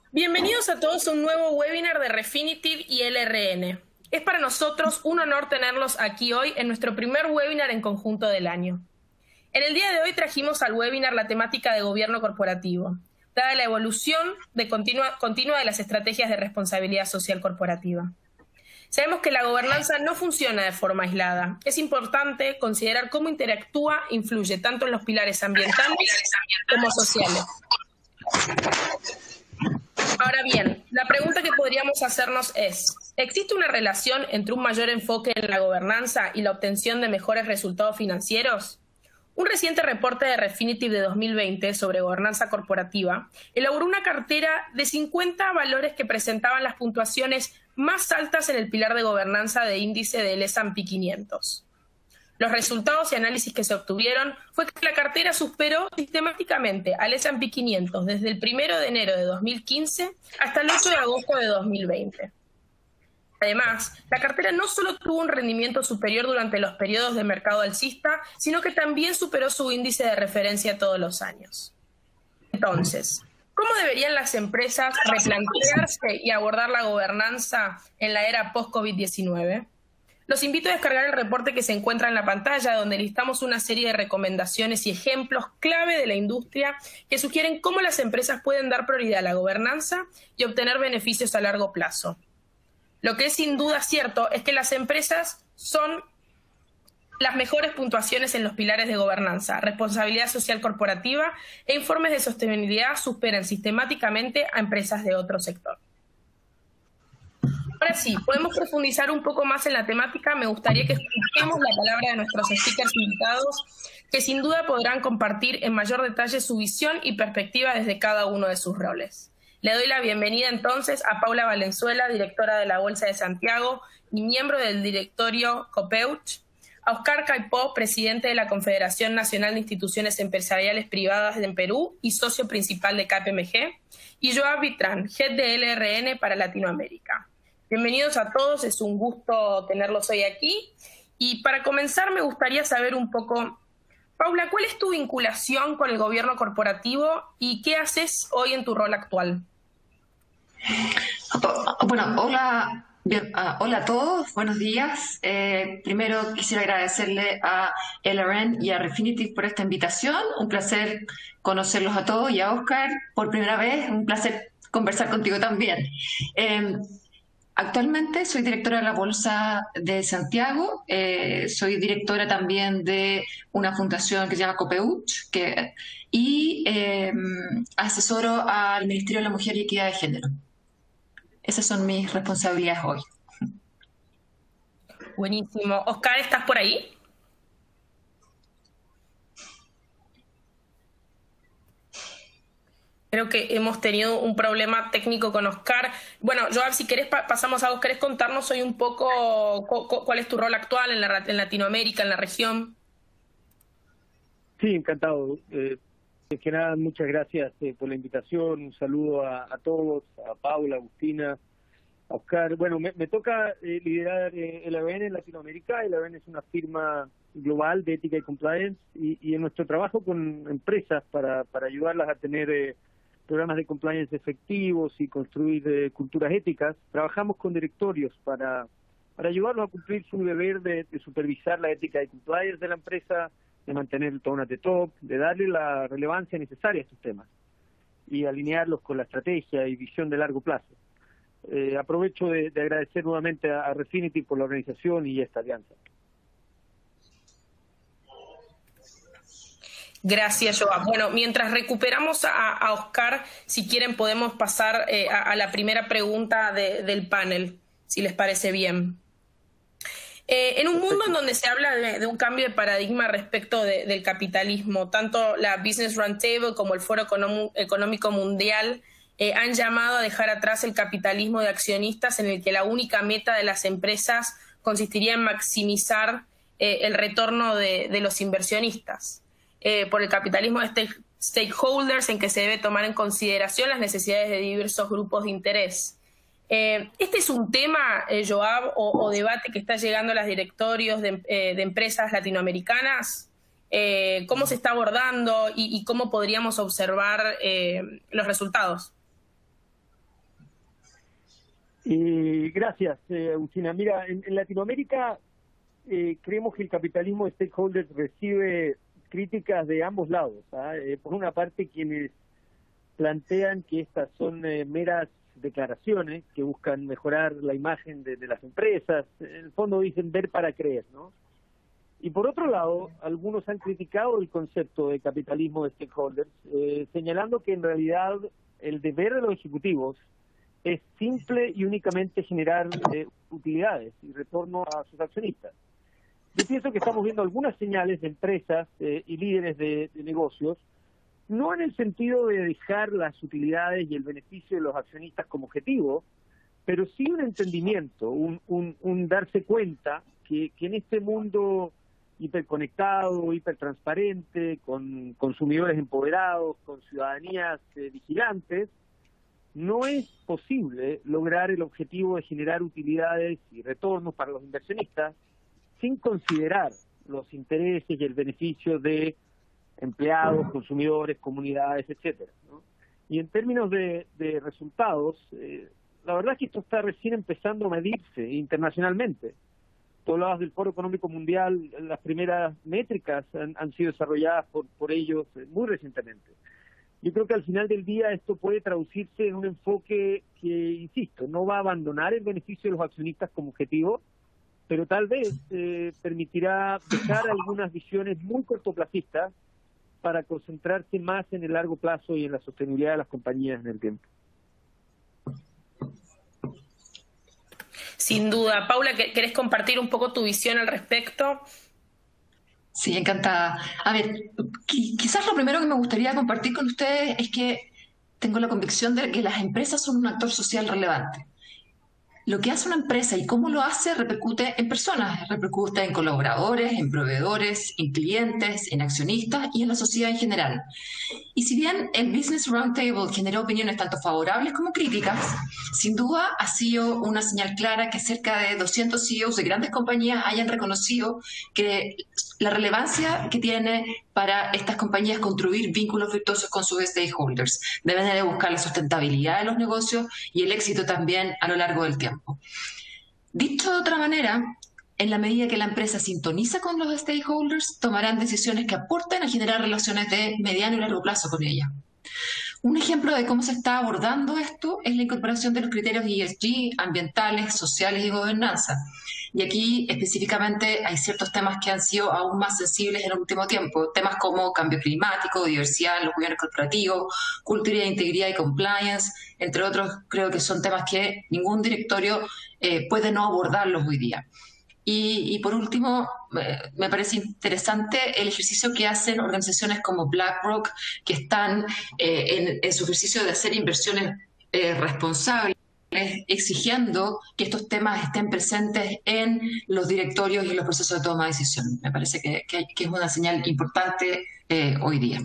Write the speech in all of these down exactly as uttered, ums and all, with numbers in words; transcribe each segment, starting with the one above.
Bienvenidos a todos a un nuevo webinar de Refinitiv y L R N. Es para nosotros un honor tenerlos aquí hoy en nuestro primer webinar en conjunto del año. En el día de hoy trajimos al webinar la temática de gobierno corporativo, dada la evolución de continua, continua de las estrategias de responsabilidad social corporativa. Sabemos que la gobernanza no funciona de forma aislada. Es importante considerar cómo interactúa e influye tanto en los pilares ambientales como sociales. Ahora bien, la pregunta que podríamos hacernos es, ¿existe una relación entre un mayor enfoque en la gobernanza y la obtención de mejores resultados financieros? Un reciente reporte de Refinitiv de dos mil veinte sobre gobernanza corporativa elaboró una cartera de cincuenta valores que presentaban las puntuaciones más altas en el pilar de gobernanza de índice del S and P quinientos. Los resultados y análisis que se obtuvieron fue que la cartera superó sistemáticamente al S and P quinientos desde el primero de enero de dos mil quince hasta el ocho de agosto de dos mil veinte. Además, la cartera no solo tuvo un rendimiento superior durante los periodos de mercado alcista, sino que también superó su índice de referencia todos los años. Entonces, ¿cómo deberían las empresas replantearse y abordar la gobernanza en la era post COVID diecinueve? Los invito a descargar el reporte que se encuentra en la pantalla, donde listamos una serie de recomendaciones y ejemplos clave de la industria que sugieren cómo las empresas pueden dar prioridad a la gobernanza y obtener beneficios a largo plazo. Lo que es sin duda cierto es que las empresas son las mejores puntuaciones en los pilares de gobernanza, responsabilidad social corporativa e informes de sostenibilidad superan sistemáticamente a empresas de otro sector. Ahora sí, podemos profundizar un poco más en la temática. Me gustaría que escuchemos la palabra de nuestros speakers invitados, que sin duda podrán compartir en mayor detalle su visión y perspectiva desde cada uno de sus roles. Le doy la bienvenida entonces a Paula Valenzuela, directora de la Bolsa de Santiago y miembro del directorio Copeuch, a Oscar Caipó, presidente de la Confederación Nacional de Instituciones Empresariales Privadas en Perú y socio principal de K P M G, y Joab Vitrán, head de L R N para Latinoamérica. Bienvenidos a todos, es un gusto tenerlos hoy aquí. Y para comenzar me gustaría saber un poco, Paula, ¿cuál es tu vinculación con el gobierno corporativo y qué haces hoy en tu rol actual? Bueno, hola, bien, uh, hola a todos, buenos días. Eh, primero quisiera agradecerle a L R N y a Refinitiv por esta invitación. Un placer conocerlos a todos y a Oscar por primera vez. Un placer conversar contigo también. Eh, Actualmente soy directora de la Bolsa de Santiago, eh, soy directora también de una fundación que se llama Copeuch que, y eh, asesoro al Ministerio de la Mujer y Equidad de Género. Esas son mis responsabilidades hoy. Buenísimo. Oscar, ¿estás por ahí? Creo que hemos tenido un problema técnico con Oscar. Bueno, Joab, si querés pa pasamos a vos. ¿Querés contarnos hoy un poco cuál es tu rol actual en, la, en Latinoamérica, en la región? Sí, encantado. Eh, de que nada, muchas gracias eh, por la invitación. Un saludo a, a todos, a Paula, a Agustina, a Oscar. Bueno, me, me toca eh, liderar eh, el L R N en Latinoamérica. El L R N es una firma global de ética y compliance y, y en nuestro trabajo con empresas para, para ayudarlas a tener eh, programas de compliance efectivos y construir eh, culturas éticas, trabajamos con directorios para, para ayudarlos a cumplir su deber de, de supervisar la ética y compliance de la empresa, de mantener el tone at the top, de darle la relevancia necesaria a estos temas y alinearlos con la estrategia y visión de largo plazo. Eh, aprovecho de, de agradecer nuevamente a, a Refinitiv por la organización y esta alianza. Gracias, Joab. Bueno, mientras recuperamos a, a Oscar, si quieren podemos pasar eh, a, a la primera pregunta de, del panel, si les parece bien. Eh, en un mundo en donde se habla de, de un cambio de paradigma respecto de, del capitalismo, tanto la Business Roundtable como el Foro Económico Mundial eh, han llamado a dejar atrás el capitalismo de accionistas en el que la única meta de las empresas consistiría en maximizar eh, el retorno de, de los inversionistas. Eh, por el capitalismo de stake, stakeholders en que se debe tomar en consideración las necesidades de diversos grupos de interés. Eh, ¿Este es un tema, eh, Joab, o, o debate que está llegando a los directorios de, eh, de empresas latinoamericanas? Eh, ¿Cómo se está abordando y, y cómo podríamos observar eh, los resultados? Eh, gracias, eh, Agustina. Mira, en, en Latinoamérica eh, creemos que el capitalismo de stakeholders recibe críticas de ambos lados. ¿ah? Eh, por una parte, quienes plantean que estas son eh, meras declaraciones que buscan mejorar la imagen de, de las empresas. En el fondo dicen ver para creer, ¿no? Y por otro lado, algunos han criticado el concepto de capitalismo de stakeholders, eh, señalando que en realidad el deber de los ejecutivos es simple y únicamente generar eh, utilidades y retorno a sus accionistas. Yo pienso que estamos viendo algunas señales de empresas eh, y líderes de, de negocios, no en el sentido de dejar las utilidades y el beneficio de los accionistas como objetivo, pero sí un entendimiento, un, un, un darse cuenta que, que en este mundo hiperconectado, hipertransparente, con consumidores empoderados, con ciudadanías eh, vigilantes, no es posible lograr el objetivo de generar utilidades y retornos para los inversionistas sin considerar los intereses y el beneficio de empleados, consumidores, comunidades, etcétera, ¿no? Y en términos de, de resultados, eh, la verdad es que esto está recién empezando a medirse internacionalmente. Tú hablabas del Foro Económico Mundial, las primeras métricas han, han sido desarrolladas por, por ellos eh, muy recientemente. Yo creo que al final del día esto puede traducirse en un enfoque que, insisto, no va a abandonar el beneficio de los accionistas como objetivo, pero tal vez eh, permitirá dejar algunas visiones muy cortoplacistas para concentrarse más en el largo plazo y en la sostenibilidad de las compañías en el tiempo. Sin duda. Paula, ¿querés compartir un poco tu visión al respecto? Sí, encantada. A ver, quizás lo primero que me gustaría compartir con ustedes es que tengo la convicción de que las empresas son un actor social relevante. Lo que hace una empresa y cómo lo hace repercute en personas, repercute en colaboradores, en proveedores, en clientes, en accionistas y en la sociedad en general. Y si bien el Business Roundtable generó opiniones tanto favorables como críticas, sin duda ha sido una señal clara que cerca de doscientos C E Os de grandes compañías hayan reconocido que la relevancia que tiene para estas compañías construir vínculos virtuosos con sus stakeholders. Deben de buscar la sustentabilidad de los negocios y el éxito también a lo largo del tiempo. Dicho de otra manera, en la medida que la empresa sintoniza con los stakeholders, tomarán decisiones que aporten a generar relaciones de mediano y largo plazo con ella. Un ejemplo de cómo se está abordando esto es la incorporación de los criterios E S G, ambientales, sociales y gobernanza. Y aquí específicamente hay ciertos temas que han sido aún más sensibles en el último tiempo, temas como cambio climático, diversidad en los gobiernos corporativos, cultura de integridad y compliance, entre otros. Creo que son temas que ningún directorio eh, puede no abordarlos hoy día. Y, y por último, eh, me parece interesante el ejercicio que hacen organizaciones como BlackRock, que están eh, en, en su ejercicio de hacer inversiones eh, responsables, exigiendo que estos temas estén presentes en los directorios y los procesos de toma de decisión. Me parece que, que, que es una señal importante eh, hoy día.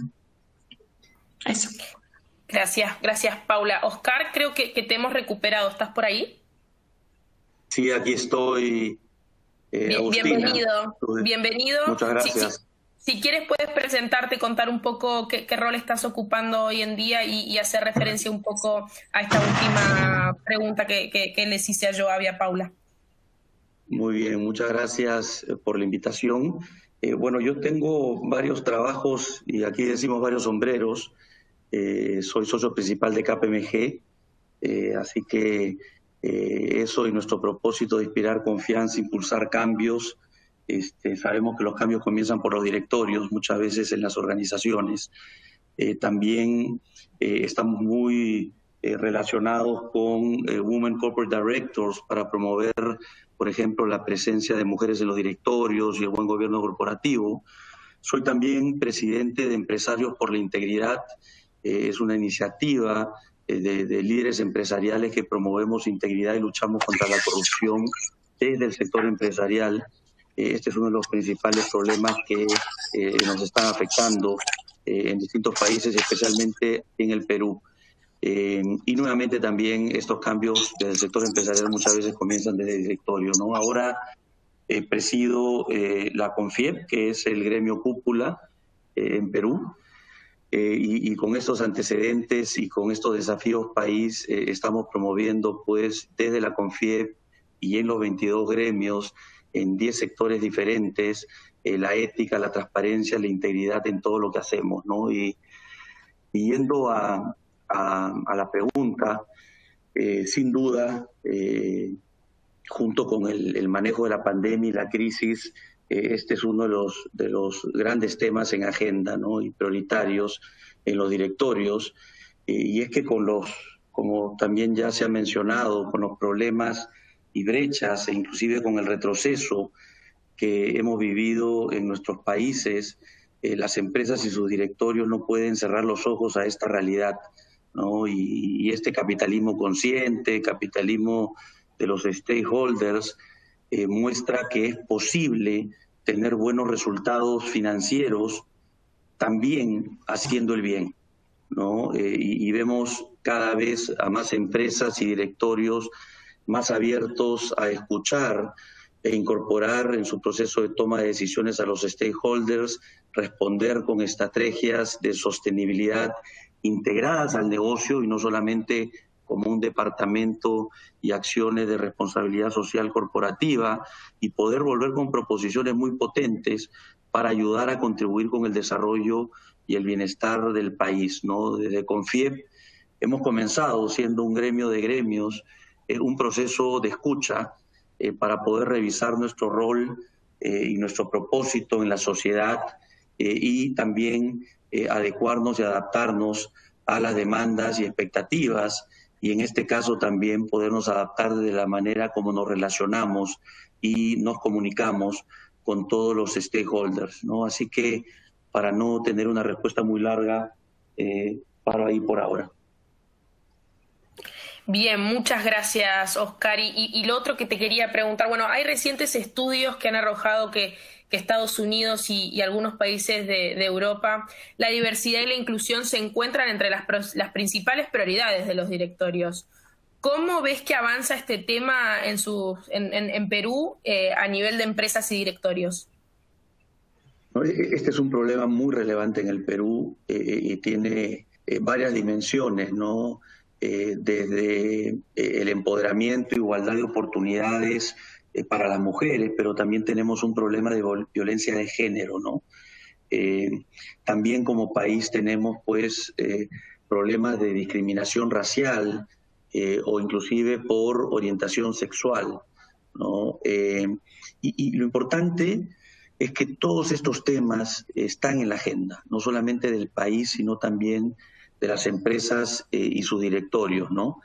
Eso. Gracias, gracias, Paula. Oscar, creo que, que te hemos recuperado. ¿Estás por ahí? Sí, aquí estoy. Eh, Bien, bienvenido, bienvenido. Muchas gracias. Si, si, si quieres puedes presentarte, contar un poco qué, qué rol estás ocupando hoy en día y, y hacer referencia un poco a esta última pregunta que, que, que les hice a Joab y a Paula. Muy bien, muchas gracias por la invitación. Eh, bueno, yo tengo varios trabajos y aquí decimos varios sombreros. Eh, soy socio principal de K P M G, eh, así que Eh, eso y nuestro propósito de inspirar confianza, impulsar cambios. Este, sabemos que los cambios comienzan por los directorios, muchas veces en las organizaciones. Eh, también eh, estamos muy eh, relacionados con eh, Women Corporate Directors para promover, por ejemplo, la presencia de mujeres en los directorios y el buen gobierno corporativo. Soy también presidente de Empresarios por la Integridad. Eh, es una iniciativa De, de líderes empresariales que promovemos integridad y luchamos contra la corrupción desde el sector empresarial. Eh, este es uno de los principales problemas que eh, nos están afectando eh, en distintos países, especialmente en el Perú. Eh, y nuevamente también estos cambios del sector empresarial muchas veces comienzan desde el directorio, ¿no? Ahora eh, presido eh, la CONFIEP, que es el gremio cúpula eh, en Perú. Eh, y, y con estos antecedentes y con estos desafíos país eh, estamos promoviendo pues desde la CONFIEP y en los veintidós gremios, en diez sectores diferentes, eh, la ética, la transparencia, la integridad en todo lo que hacemos, ¿no? Y, y yendo a, a, a la pregunta, eh, sin duda, eh, junto con el, el manejo de la pandemia y la crisis, este es uno de los, de los grandes temas en agenda, ¿no? Y prioritarios en los directorios, eh, y es que con los, como también ya se ha mencionado, con los problemas y brechas e inclusive con el retroceso que hemos vivido en nuestros países, eh, las empresas y sus directorios no pueden cerrar los ojos a esta realidad, ¿no? Y, y este capitalismo consciente, capitalismo de los stakeholders, eh, muestra que es posible tener buenos resultados financieros también haciendo el bien, ¿no? Eh, y, y vemos cada vez a más empresas y directorios más abiertos a escuchar e incorporar en su proceso de toma de decisiones a los stakeholders, responder con estrategias de sostenibilidad integradas al negocio y no solamente como un departamento y acciones de responsabilidad social corporativa, y poder volver con proposiciones muy potentes para ayudar a contribuir con el desarrollo y el bienestar del país, ¿no? Desde CONFIEP hemos comenzado, siendo un gremio de gremios, eh, un proceso de escucha eh, para poder revisar nuestro rol eh, y nuestro propósito en la sociedad eh, y también eh, adecuarnos y adaptarnos a las demandas y expectativas, y en este caso también podernos adaptar de la manera como nos relacionamos y nos comunicamos con todos los stakeholders, ¿no? Así que, para no tener una respuesta muy larga, eh, paro ahí por ahora. Bien, muchas gracias, Oscar. Y, y lo otro que te quería preguntar, bueno, hay recientes estudios que han arrojado que, que Estados Unidos y, y algunos países de, de Europa, la diversidad y la inclusión se encuentran entre las, las principales prioridades de los directorios. ¿Cómo ves que avanza este tema en, su, en, en, en Perú eh, a nivel de empresas y directorios? Este es un problema muy relevante en el Perú eh, y tiene eh, varias dimensiones, ¿no? Eh, desde eh, el empoderamiento, igualdad de oportunidades eh, para las mujeres, pero también tenemos un problema de violencia de género, ¿no? Eh, también como país tenemos pues eh, problemas de discriminación racial eh, o inclusive por orientación sexual, ¿no? Eh, y, y lo importante es que todos estos temas están en la agenda, no solamente del país, sino también de las empresas eh, y sus directorios, ¿no?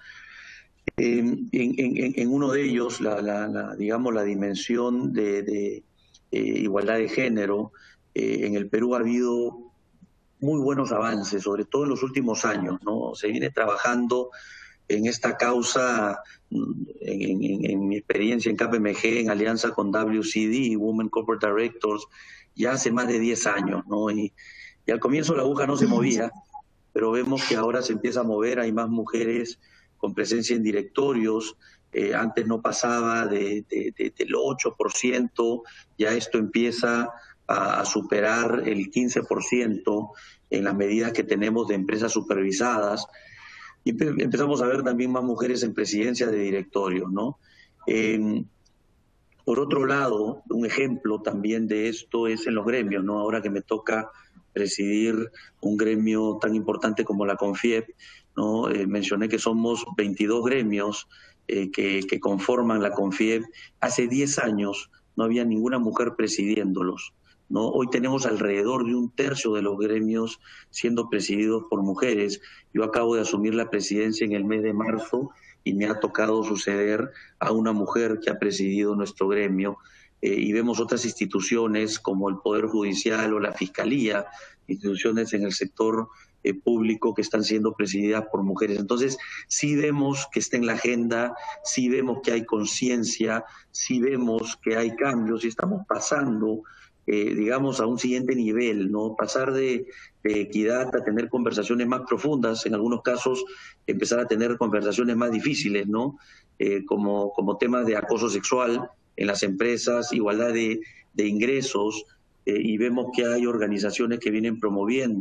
Eh, en, en, en uno de ellos, la, la, la, digamos, la dimensión de, de eh, igualdad de género, eh, en el Perú ha habido muy buenos avances, sobre todo en los últimos años, ¿no? Se viene trabajando en esta causa, en, en, en mi experiencia en K P M G, en alianza con W C D, Women Corporate Directors, ya hace más de diez años, ¿no? Y, y al comienzo la aguja no se movía, pero vemos que ahora se empieza a mover, hay más mujeres con presencia en directorios, eh, antes no pasaba de, de, de, del ocho por ciento, ya esto empieza a, a superar el quince por ciento en las medidas que tenemos de empresas supervisadas, y empezamos a ver también más mujeres en presidencia de directorios, ¿no? Eh, por otro lado, un ejemplo también de esto es en los gremios, ¿no? Ahora que me toca presidir un gremio tan importante como la CONFIEP, ¿no? Eh, mencioné que somos veintidós gremios eh, que, que conforman la CONFIEP. Hace diez años no había ninguna mujer presidiéndolos, ¿no? Hoy tenemos alrededor de un tercio de los gremios siendo presididos por mujeres. Yo acabo de asumir la presidencia en el mes de marzo y me ha tocado suceder a una mujer que ha presidido nuestro gremio. Eh, y vemos otras instituciones como el Poder Judicial o la Fiscalía, instituciones en el sector eh, público que están siendo presididas por mujeres. Entonces, sí vemos que está en la agenda, sí vemos que hay conciencia, sí vemos que hay cambios y estamos pasando, eh, digamos, a un siguiente nivel, ¿no? Pasar de, de equidad a tener conversaciones más profundas, en algunos casos empezar a tener conversaciones más difíciles, ¿no? Eh, como, como temas de acoso sexual en las empresas, igualdad de, de ingresos, eh, y vemos que hay organizaciones que vienen promoviendo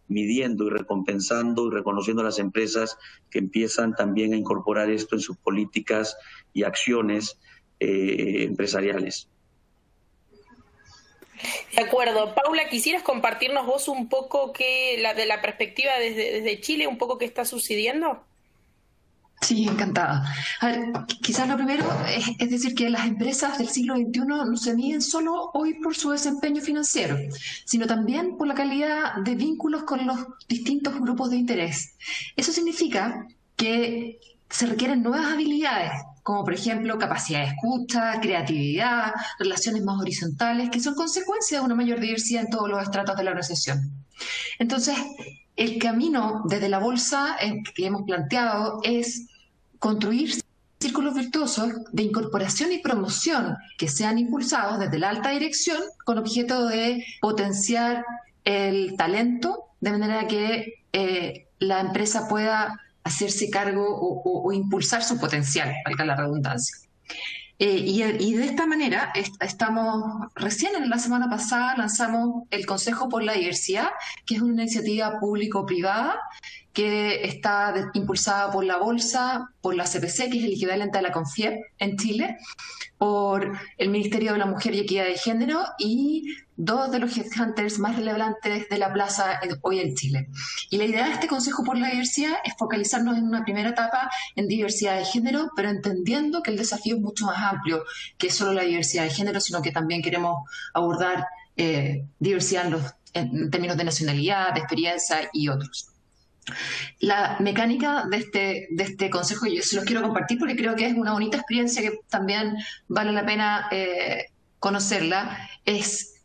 midiendo y recompensando y reconociendo a las empresas que empiezan también a incorporar esto en sus políticas y acciones eh, empresariales. De acuerdo. Paula, ¿quisieras compartirnos vos un poco qué, la, de la perspectiva desde, desde Chile, un poco qué está sucediendo? Sí, encantada. A ver, quizás lo primero es, es decir que las empresas del siglo veintiuno no se miden solo hoy por su desempeño financiero, sino también por la calidad de vínculos con los distintos grupos de interés. Eso significa que se requieren nuevas habilidades, como por ejemplo capacidad de escucha, creatividad, relaciones más horizontales, que son consecuencia de una mayor diversidad en todos los estratos de la organización. Entonces, el camino desde la bolsa eh, que hemos planteado es construir círculos virtuosos de incorporación y promoción que sean impulsados desde la alta dirección con objeto de potenciar el talento de manera que eh, la empresa pueda hacerse cargo o, o, o impulsar su potencial, valga la redundancia. Eh, y, y de esta manera est estamos, recién en la semana pasada lanzamos el Consejo por la Diversidad, que es una iniciativa público-privada que está de, impulsada por la Bolsa, por la C P C, que es el equivalente a la CONFIEP en Chile, por el Ministerio de la Mujer y Equidad de Género y dos de los headhunters más relevantes de la plaza en, hoy en Chile. Y la idea de este Consejo por la Diversidad es focalizarnos en una primera etapa en diversidad de género, pero entendiendo que el desafío es mucho más amplio que solo la diversidad de género, sino que también queremos abordar eh, diversidad en, los, en términos de nacionalidad, de experiencia y otros. La mecánica de este, de este consejo yo se los quiero compartir porque creo que es una bonita experiencia que también vale la pena eh, conocerla. Es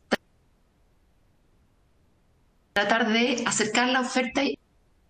tratar de acercar la oferta y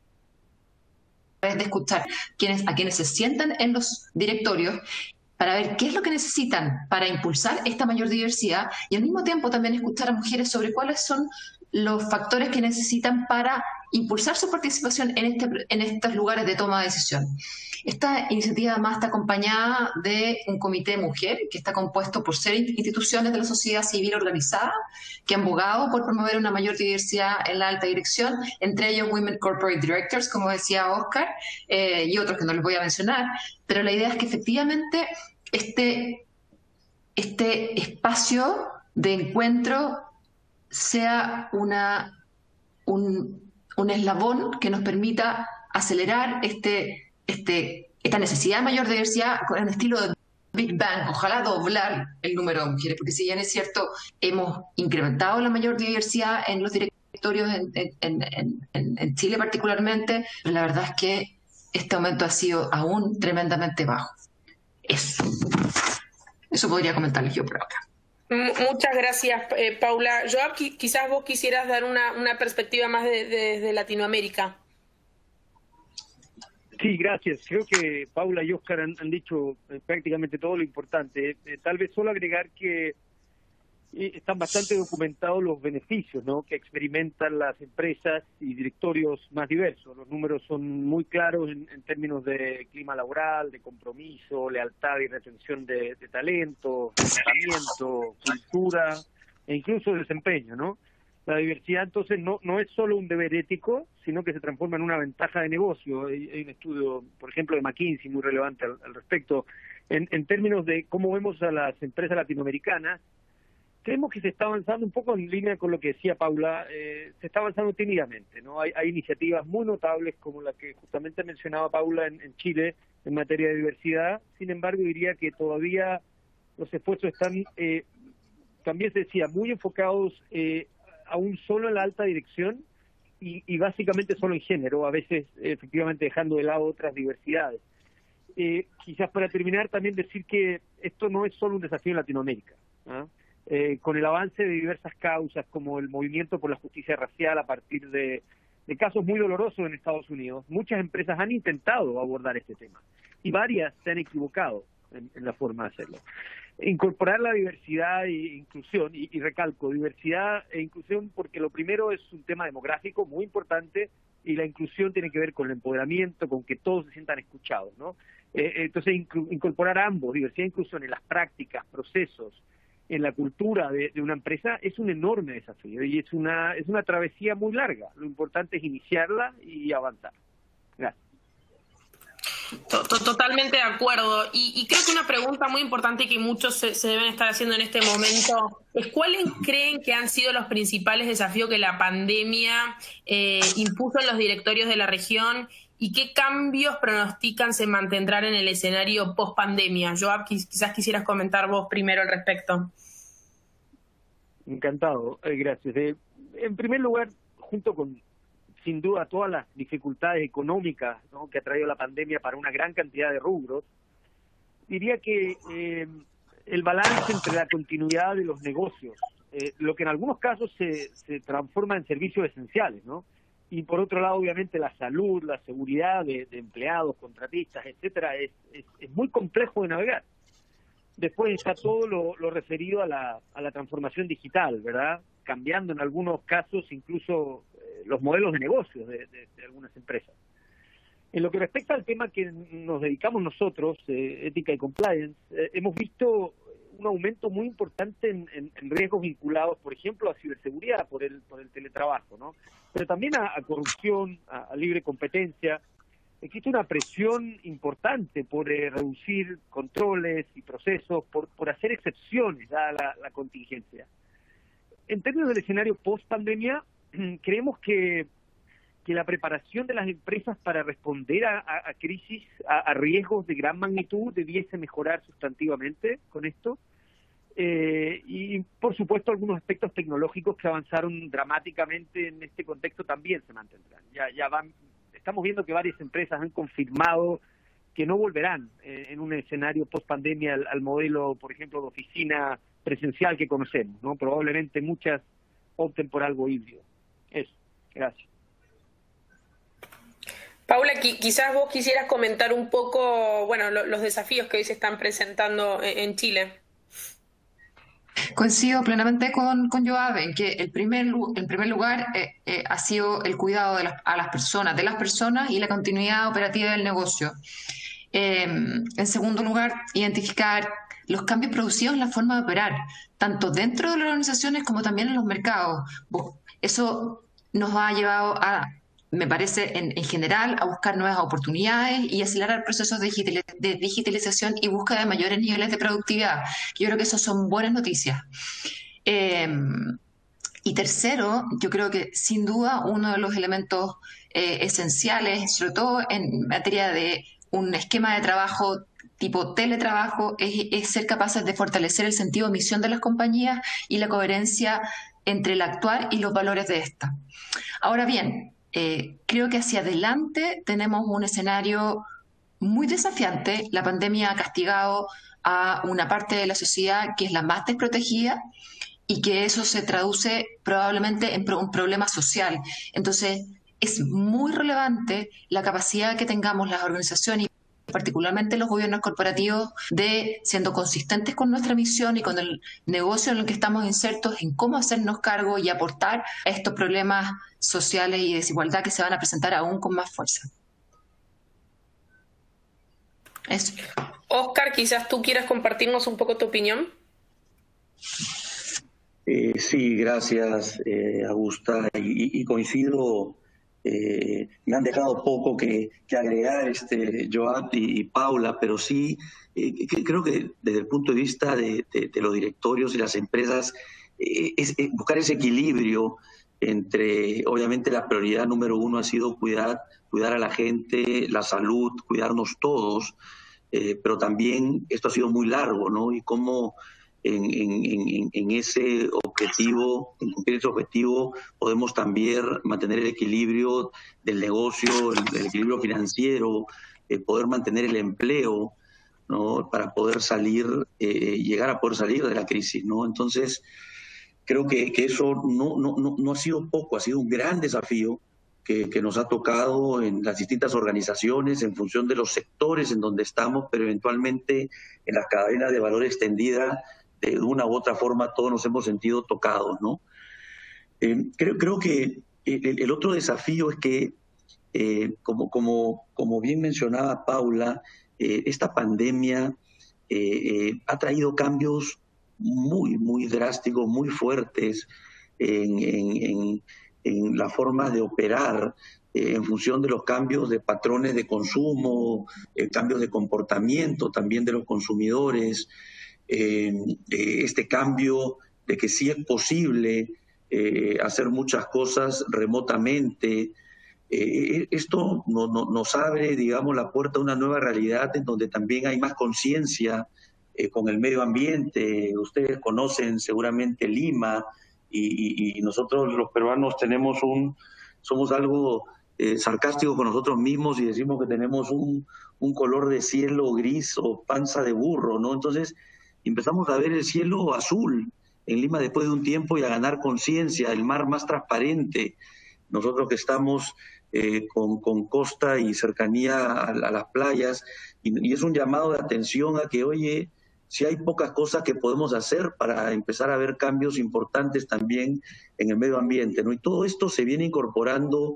de escuchar quienes, a quienes se sientan en los directorios para ver qué es lo que necesitan para impulsar esta mayor diversidad y al mismo tiempo también escuchar a mujeres sobre cuáles son los factores que necesitan para impulsar su participación en, este, en estos lugares de toma de decisión. Esta iniciativa además está acompañada de un comité mujer que está compuesto por seis instituciones de la sociedad civil organizada que han abogado por promover una mayor diversidad en la alta dirección, entre ellos Women Corporate Directors, como decía Oscar, eh, y otros que no les voy a mencionar, pero la idea es que efectivamente este, este espacio de encuentro sea una, un, un eslabón que nos permita acelerar este, este, esta necesidad de mayor diversidad con el estilo de Big Bang, ojalá doblar el número de mujeres, porque si bien es cierto, hemos incrementado la mayor diversidad en los directorios en, en, en, en, en Chile particularmente, pero la verdad es que este aumento ha sido aún tremendamente bajo. Eso, eso podría comentarles yo por acá. Muchas gracias, eh, Paula. Joab, quizás vos quisieras dar una, una perspectiva más de, de, de Latinoamérica. Sí, gracias. Creo que Paula y Oscar han, han dicho eh, prácticamente todo lo importante. Eh, tal vez solo agregar que eh, están bastante documentados los beneficios, ¿no?, que experimentan las empresas y directorios más diversos. Los números son muy claros en, en términos de clima laboral, de compromiso, lealtad y retención de, de talento, reclutamiento, cultura e incluso desempeño, ¿no? La diversidad entonces no, no es solo un deber ético, sino que se transforma en una ventaja de negocio. Hay, hay un estudio, por ejemplo, de McKinsey muy relevante al, al respecto. En, en términos de cómo vemos a las empresas latinoamericanas, creemos que se está avanzando un poco en línea con lo que decía Paula, eh, se está avanzando tímidamente, ¿no? Hay, hay iniciativas muy notables como la que justamente mencionaba Paula en, en Chile en materia de diversidad. Sin embargo, diría que todavía los esfuerzos están, eh, también se decía, muy enfocados eh, aún solo en la alta dirección y, y básicamente solo en género, a veces efectivamente dejando de lado otras diversidades. Eh, quizás para terminar también decir que esto no es solo un desafío en Latinoamérica, ¿no? Eh, con el avance de diversas causas como el movimiento por la justicia racial a partir de, de casos muy dolorosos en Estados Unidos, muchas empresas han intentado abordar este tema y varias se han equivocado en, en la forma de hacerlo. Incorporar la diversidad e inclusión, y, y recalco, diversidad e inclusión porque lo primero es un tema demográfico muy importante y la inclusión tiene que ver con el empoderamiento, con que todos se sientan escuchados, ¿no? Eh, entonces, incorporar ambos, diversidad e inclusión en las prácticas, procesos, en la cultura de, de una empresa es un enorme desafío y es una, es una travesía muy larga. Lo importante es iniciarla y avanzar. Gracias. Totalmente de acuerdo. Y, y creo que una pregunta muy importante que muchos se, se deben estar haciendo en este momento es ¿cuáles creen que han sido los principales desafíos que la pandemia eh, impuso en los directorios de la región y qué cambios pronostican se mantendrán en el escenario post-pandemia? Joab, quizás quisieras comentar vos primero al respecto. Encantado, eh, gracias. Eh, en primer lugar, junto con sin duda todas las dificultades económicas, ¿no?, que ha traído la pandemia para una gran cantidad de rubros, diría que eh, el balance entre la continuidad de los negocios, eh, lo que en algunos casos se, se transforma en servicios esenciales, ¿no? Y por otro lado, obviamente, la salud, la seguridad de, de empleados, contratistas, etcétera, es, es, es muy complejo de navegar. Después está todo lo, lo referido a la, a la transformación digital, ¿verdad? Cambiando en algunos casos incluso eh, los modelos de negocios de, de, de algunas empresas. En lo que respecta al tema que nos dedicamos nosotros, eh, ética y compliance, eh, hemos visto un aumento muy importante en, en, en riesgos vinculados, por ejemplo, a ciberseguridad por el, por el teletrabajo, ¿no? Pero también a, a corrupción, a, a libre competencia. Existe una presión importante por eh, reducir controles y procesos, por, por hacer excepciones dada la, la contingencia. En términos del escenario post-pandemia, creemos que, que la preparación de las empresas para responder a, a, a crisis, a, a riesgos de gran magnitud, debiese mejorar sustantivamente con esto. Eh, y, por supuesto, algunos aspectos tecnológicos que avanzaron dramáticamente en este contexto también se mantendrán. Ya, ya van... Estamos viendo que varias empresas han confirmado que no volverán eh, en un escenario post-pandemia al, al modelo, por ejemplo, de oficina presencial que conocemos, ¿no? Probablemente muchas opten por algo híbrido. Eso, gracias. Paula, quizás vos quisieras comentar un poco, bueno, lo, los desafíos que hoy se están presentando en, en Chile. Coincido plenamente con, con Joab en que el primer, en primer lugar eh, eh, ha sido el cuidado de las, a las personas, de las personas y la continuidad operativa del negocio. Eh, en segundo lugar, identificar los cambios producidos en la forma de operar, tanto dentro de las organizaciones como también en los mercados. Eso nos ha llevado a, me parece, en, en general, a buscar nuevas oportunidades y acelerar procesos de, digital, de digitalización y búsqueda de mayores niveles de productividad. Yo creo que eso son buenas noticias. Eh, y tercero, yo creo que sin duda uno de los elementos eh, esenciales, sobre todo en materia de un esquema de trabajo tipo teletrabajo, es, es ser capaces de fortalecer el sentido de misión de las compañías y la coherencia entre el actuar y los valores de esta. Ahora bien, Eh, creo que hacia adelante tenemos un escenario muy desafiante. La pandemia ha castigado a una parte de la sociedad que es la más desprotegida y que eso se traduce probablemente en pro- un problema social. Entonces, es muy relevante la capacidad que tengamos las organizaciones, particularmente los gobiernos corporativos, de, siendo consistentes con nuestra misión y con el negocio en el que estamos insertos, en cómo hacernos cargo y aportar a estos problemas sociales y desigualdad que se van a presentar aún con más fuerza. Eso. Oscar, quizás tú quieras compartirnos un poco tu opinión. Eh, sí, gracias, eh, Augusta, y, y coincido. Eh, me han dejado poco que, que agregar este Joab y, y Paula, pero sí eh, que creo que desde el punto de vista de, de, de los directorios y las empresas eh, es, es buscar ese equilibrio entre, obviamente la prioridad número uno ha sido cuidar, cuidar a la gente, la salud, cuidarnos todos, eh, pero también esto ha sido muy largo, ¿no? Y cómo En, en, en ese objetivo, en cumplir ese objetivo, podemos también mantener el equilibrio del negocio, el, el equilibrio financiero, eh, poder mantener el empleo, ¿no? Para poder salir, eh, llegar a poder salir de la crisis, ¿no? Entonces, creo que, que eso no, no, no, no ha sido poco, ha sido un gran desafío que, que nos ha tocado en las distintas organizaciones, en función de los sectores en donde estamos, pero eventualmente en las cadenas de valor extendida, de una u otra forma todos nos hemos sentido tocados, ¿no? Eh, creo, creo que el, el otro desafío es que, eh, como, como, como bien mencionaba Paula, eh, esta pandemia eh, eh, ha traído cambios muy, muy drásticos, muy fuertes en, en, en, en la forma de operar eh, en función de los cambios de patrones de consumo, eh, cambios de comportamiento también de los consumidores, eh, eh, este cambio de que sí es posible eh, hacer muchas cosas remotamente. Eh, esto no, no, nos abre, digamos, la puerta a una nueva realidad en donde también hay más conciencia eh, con el medio ambiente. Ustedes conocen seguramente Lima y, y, y nosotros los peruanos tenemos un, somos algo eh, sarcásticos con nosotros mismos y decimos que tenemos un, un color de cielo gris o panza de burro, ¿no? Entonces empezamos a ver el cielo azul en Lima después de un tiempo y a ganar conciencia, el mar más transparente. Nosotros que estamos eh, con, con costa y cercanía a, a las playas, y, y es un llamado de atención a que, oye, si hay pocas cosas que podemos hacer para empezar a ver cambios importantes también en el medio ambiente, ¿no? Y todo esto se viene incorporando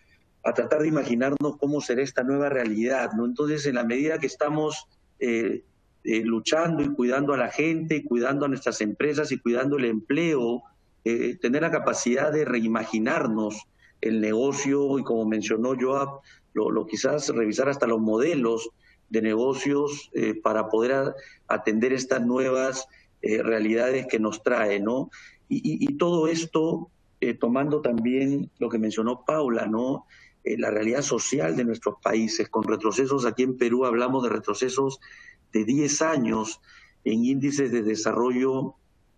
a tratar de imaginarnos cómo será esta nueva realidad, ¿no? Entonces, en la medida que estamos eh, eh, luchando y cuidando a la gente, y cuidando a nuestras empresas y cuidando el empleo, eh, tener la capacidad de reimaginarnos el negocio y, como mencionó Joab, lo, lo quizás revisar hasta los modelos de negocios eh, para poder a, atender estas nuevas eh, realidades que nos trae, ¿no? Y, y, y todo esto eh, tomando también lo que mencionó Paula, ¿no? Eh, la realidad social de nuestros países, con retrocesos. Aquí en Perú hablamos de retrocesos de diez años en índices de desarrollo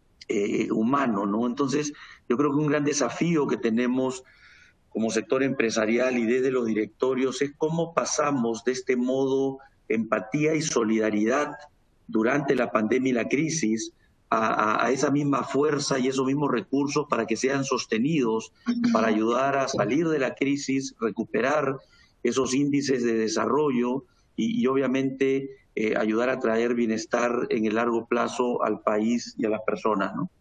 eh, humano, ¿no? Entonces, yo creo que un gran desafío que tenemos como sector empresarial y desde los directorios es cómo pasamos de este modo empatía y solidaridad durante la pandemia y la crisis a, a, a esa misma fuerza y esos mismos recursos para que sean sostenidos, para ayudar a salir de la crisis, recuperar esos índices de desarrollo y, y obviamente eh, ayudar a traer bienestar en el largo plazo al país y a las personas, ¿no?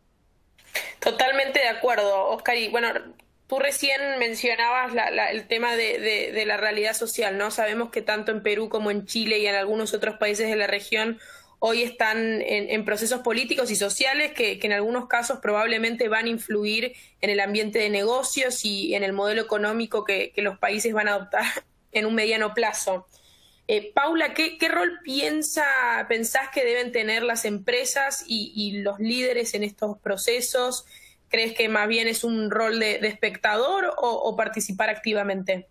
Totalmente de acuerdo, Oscar. Y bueno, tú recién mencionabas la, la, el tema de, de, de la realidad social, ¿no? Sabemos que tanto en Perú como en Chile y en algunos otros países de la región hoy están en, en procesos políticos y sociales que, que en algunos casos probablemente van a influir en el ambiente de negocios y en el modelo económico que, que los países van a adoptar en un mediano plazo. Eh, Paula, ¿qué, qué rol piensa, pensás que deben tener las empresas y, y los líderes en estos procesos? ¿Crees que más bien es un rol de, de espectador o, o participar activamente?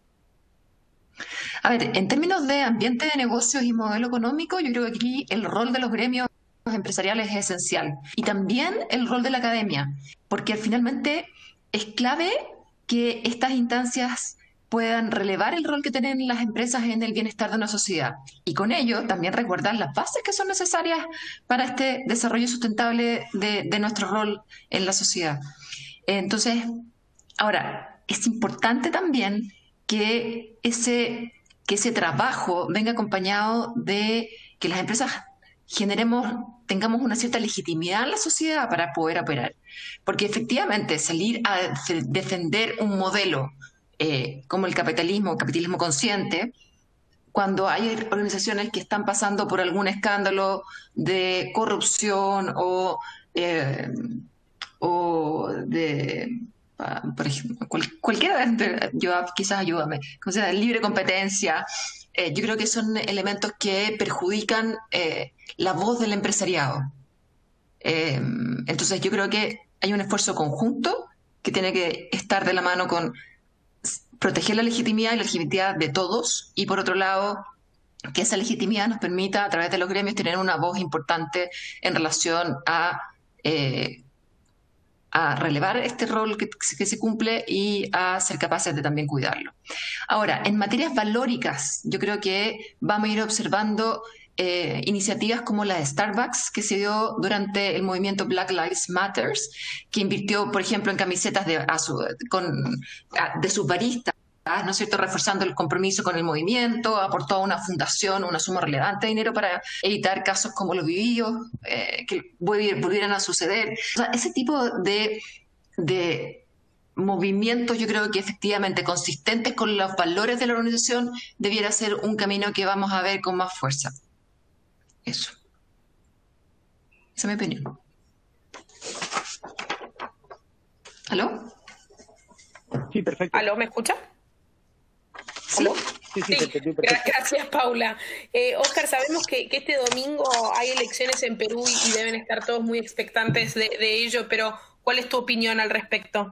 A ver, en términos de ambiente de negocios y modelo económico, yo creo que aquí el rol de los gremios empresariales es esencial. Y también el rol de la academia, porque finalmente es clave que estas instancias puedan relevar el rol que tienen las empresas en el bienestar de una sociedad. Y con ello también recordar las bases que son necesarias para este desarrollo sustentable de, de nuestro rol en la sociedad. Entonces, ahora, es importante también que ese, que ese trabajo venga acompañado de que las empresas generemos, tengamos una cierta legitimidad en la sociedad para poder operar. Porque efectivamente salir a defender un modelo eh, como el capitalismo, el capitalismo consciente, cuando hay organizaciones que están pasando por algún escándalo de corrupción o, eh, o de... por ejemplo, cual, cualquiera de yo quizás ayúdame, como sea, libre competencia, eh, yo creo que son elementos que perjudican eh, la voz del empresariado. Eh, entonces yo creo que hay un esfuerzo conjunto que tiene que estar de la mano con proteger la legitimidad y la legitimidad de todos, y por otro lado que esa legitimidad nos permita a través de los gremios tener una voz importante en relación a eh, a relevar este rol que, que se cumple y a ser capaces de también cuidarlo. Ahora, en materias valóricas, yo creo que vamos a ir observando eh, iniciativas como la de Starbucks, que se dio durante el movimiento Black Lives Matter, que invirtió, por ejemplo, en camisetas de, a su, con, a, de sus baristas, ¿no es cierto?, reforzando el compromiso con el movimiento, aportó a una fundación una suma relevante de dinero para evitar casos como los vividos, eh, que volvieran a suceder. O sea, ese tipo de, de movimientos, yo creo que efectivamente consistentes con los valores de la organización, debiera ser un camino que vamos a ver con más fuerza. Eso. Esa es mi opinión. ¿Aló? Sí, perfecto. ¿Aló, me escucha? ¿Sí? ¿Aló? Sí, sí, Sí, te entendí perfecto. gracias, Paula. Eh, Oscar, sabemos que, que este domingo hay elecciones en Perú y, y deben estar todos muy expectantes de, de ello, pero ¿cuál es tu opinión al respecto?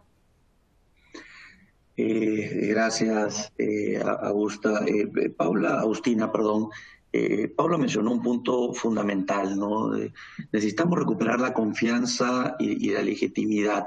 Eh, gracias, eh, Augusta. Eh, eh, Paula, Agustina, perdón. Eh, Paula mencionó un punto fundamental, ¿no? Eh, necesitamos recuperar la confianza y, y la legitimidad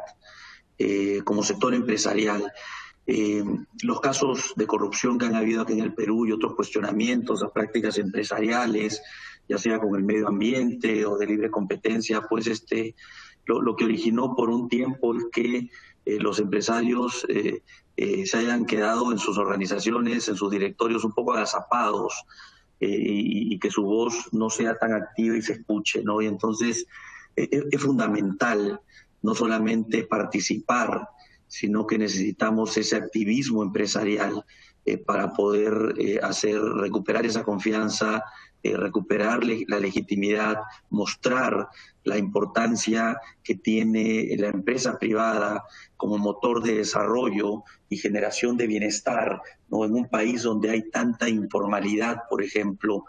eh, como sector empresarial. Eh, los casos de corrupción que han habido aquí en el Perú y otros cuestionamientos a prácticas empresariales, ya sea con el medio ambiente o de libre competencia, pues este, lo, lo que originó por un tiempo es que eh, los empresarios eh, eh, se hayan quedado en sus organizaciones, en sus directorios un poco agazapados eh, y, y que su voz no sea tan activa y se escuche, ¿no? Y entonces eh, es fundamental no solamente participar, sino que necesitamos ese activismo empresarial eh, para poder eh, hacer recuperar esa confianza, eh, recuperar le la legitimidad, mostrar la importancia que tiene la empresa privada como motor de desarrollo y generación de bienestar, ¿no? En un país donde hay tanta informalidad, por ejemplo,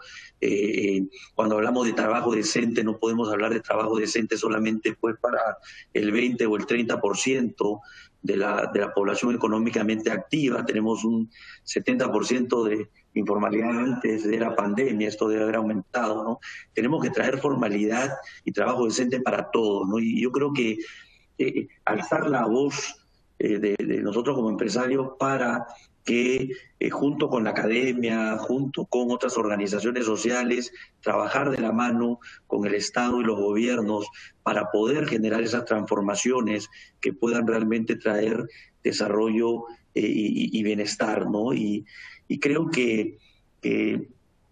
eh, cuando hablamos de trabajo decente, no podemos hablar de trabajo decente solamente pues para el veinte o el treinta por ciento de la, de la población económicamente activa. Tenemos un setenta por ciento de informalidad antes de la pandemia, esto debe haber aumentado, ¿no? Tenemos que traer formalidad y trabajo decente para todos, ¿no? Y yo creo que eh, alzar la voz eh, de, de nosotros como empresarios para que eh, junto con la academia, junto con otras organizaciones sociales, trabajar de la mano con el Estado y los gobiernos para poder generar esas transformaciones que puedan realmente traer desarrollo eh, y, y, bienestar, ¿no? Y, y creo que, que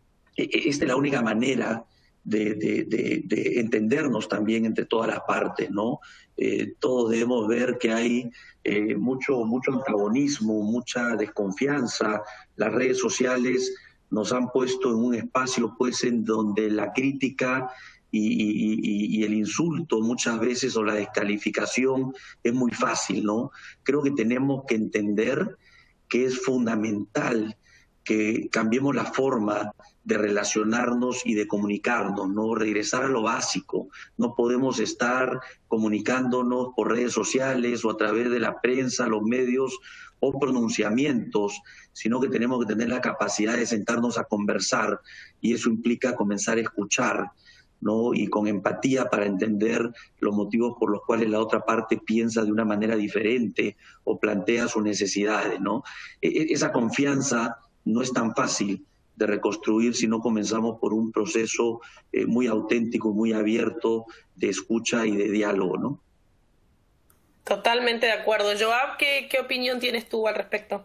esta es la única manera de, de, de, de entendernos también entre todas las partes, ¿no? Eh, todos debemos ver que hay eh, mucho, mucho antagonismo, mucha desconfianza. Las redes sociales nos han puesto en un espacio, pues, en donde la crítica y, y, y el insulto muchas veces o la descalificación es muy fácil, ¿no? Creo que tenemos que entender que es fundamental que cambiemos la forma de relacionarnos y de comunicarnos, ¿no? Regresar a lo básico. No podemos estar comunicándonos por redes sociales o a través de la prensa, los medios o pronunciamientos, sino que tenemos que tener la capacidad de sentarnos a conversar y eso implica comenzar a escuchar, ¿no? Y con empatía para entender los motivos por los cuales la otra parte piensa de una manera diferente o plantea sus necesidades, ¿no? Esa confianza no es tan fácil de reconstruir si no comenzamos por un proceso eh, muy auténtico, muy abierto de escucha y de diálogo, ¿no? Totalmente de acuerdo. Joab, ¿qué, qué opinión tienes tú al respecto?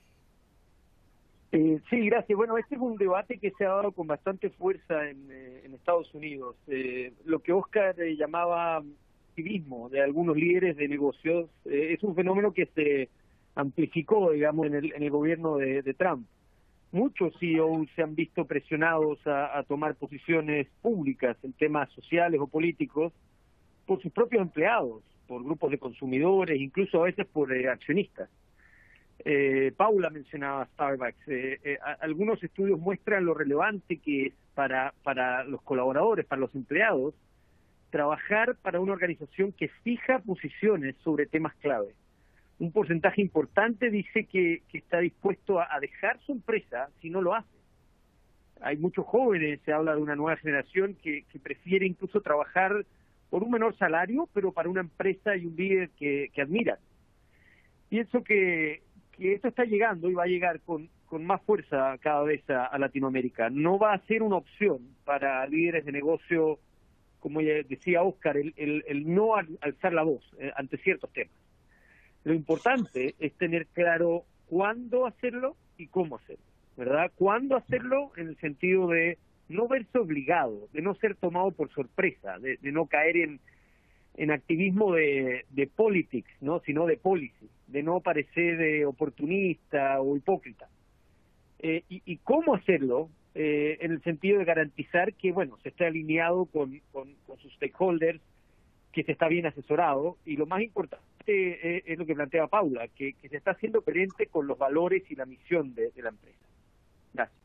Eh, sí, gracias. Bueno, este es un debate que se ha dado con bastante fuerza en, eh, en Estados Unidos. Eh, lo que Oscar eh, llamaba activismo de algunos líderes de negocios eh, es un fenómeno que se amplificó, digamos, en el, en el gobierno de, de Trump. Muchos C E Os se han visto presionados a, a tomar posiciones públicas en temas sociales o políticos por sus propios empleados, por grupos de consumidores, incluso a veces por eh, accionistas. Eh, Paula mencionaba Starbucks. Eh, eh, a, algunos estudios muestran lo relevante que es para, para los colaboradores, para los empleados, trabajar para una organización que fija posiciones sobre temas clave. Un porcentaje importante dice que, que está dispuesto a, a dejar su empresa si no lo hace. Hay muchos jóvenes, se habla de una nueva generación que, que prefiere incluso trabajar por un menor salario, pero para una empresa y un líder que, que admiran. Pienso que, que esto está llegando y va a llegar con, con más fuerza cada vez a, a Latinoamérica. No va a ser una opción para líderes de negocio, como decía Oscar, el, el, el no alzar la voz eh, ante ciertos temas. Lo importante es tener claro cuándo hacerlo y cómo hacerlo, ¿verdad? Cuándo hacerlo en el sentido de no verse obligado, de no ser tomado por sorpresa, de, de no caer en, en activismo de, de politics, ¿no? Sino de policy, de no parecer de oportunista o hipócrita. Eh, y, y cómo hacerlo eh, en el sentido de garantizar que, bueno, se esté alineado con, con, con sus stakeholders, que se está bien asesorado, y lo más importante es, es lo que plantea Paula, que, que se está haciendo coherente con los valores y la misión de, de la empresa. Gracias.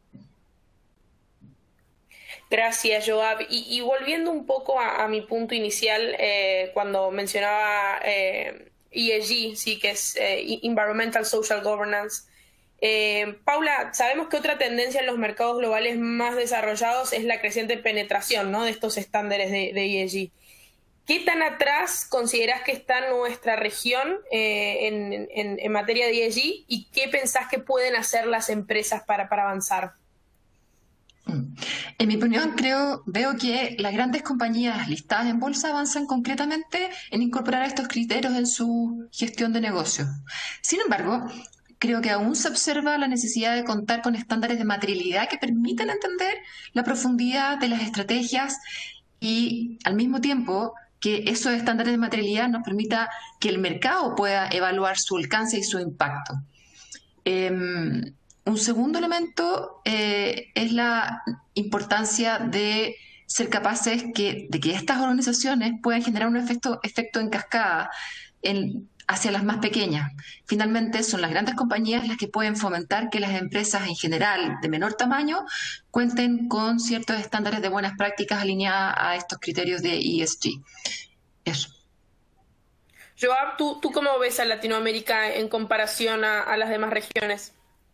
Gracias, Joab. Y, y volviendo un poco a, a mi punto inicial, eh, cuando mencionaba eh, E S G, sí, que es eh, Environmental Social Governance. Eh, Paula, sabemos que otra tendencia en los mercados globales más desarrollados es la creciente penetración, ¿no?, de estos estándares de, de E S G. ¿Qué tan atrás considerás que está nuestra región eh, en, en, en materia de E S G y qué pensás que pueden hacer las empresas para, para avanzar? En mi opinión, creo, veo que las grandes compañías listadas en bolsa avanzan concretamente en incorporar estos criterios en su gestión de negocio. Sin embargo, creo que aún se observa la necesidad de contar con estándares de materialidad que permitan entender la profundidad de las estrategias y, al mismo tiempo, que esos estándares de materialidad nos permita que el mercado pueda evaluar su alcance y su impacto. Eh, Un segundo elemento eh, es la importancia de ser capaces que, de que estas organizaciones puedan generar un efecto, efecto en cascada en, hacia las más pequeñas. Finalmente, son las grandes compañías las que pueden fomentar que las empresas en general de menor tamaño cuenten con ciertos estándares de buenas prácticas alineadas a estos criterios de E S G. Eso. Joab, ¿tú, ¿tú cómo ves a Latinoamérica en comparación a, a las demás regiones?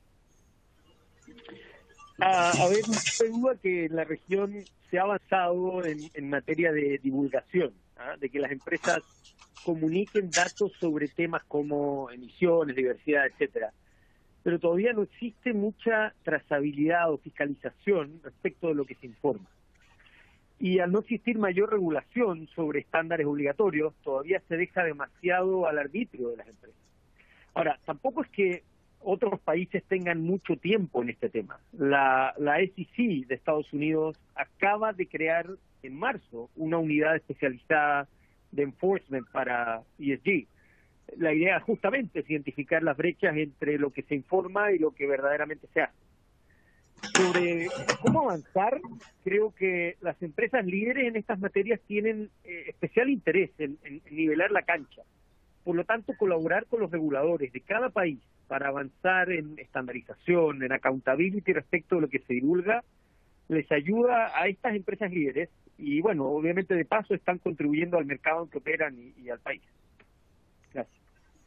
A, a ver, no hay duda que la región se ha avanzado en, en materia de divulgación, ¿ah? De que las empresas comuniquen datos sobre temas como emisiones, diversidad, etcétera. Pero todavía no existe mucha trazabilidad o fiscalización respecto de lo que se informa. Y al no existir mayor regulación sobre estándares obligatorios, todavía se deja demasiado al arbitrio de las empresas. Ahora, tampoco es que otros países tengan mucho tiempo en este tema. La, la S E C de Estados Unidos acaba de crear en marzo una unidad especializada de enforcement para E S G. La idea justamente es identificar las brechas entre lo que se informa y lo que verdaderamente se hace. Sobre cómo avanzar, creo que las empresas líderes en estas materias tienen eh, especial interés en, en nivelar la cancha. Por lo tanto, colaborar con los reguladores de cada país para avanzar en estandarización, en accountability respecto de lo que se divulga, les ayuda a estas empresas líderes y, bueno, obviamente de paso están contribuyendo al mercado en que operan y, y al país. Gracias.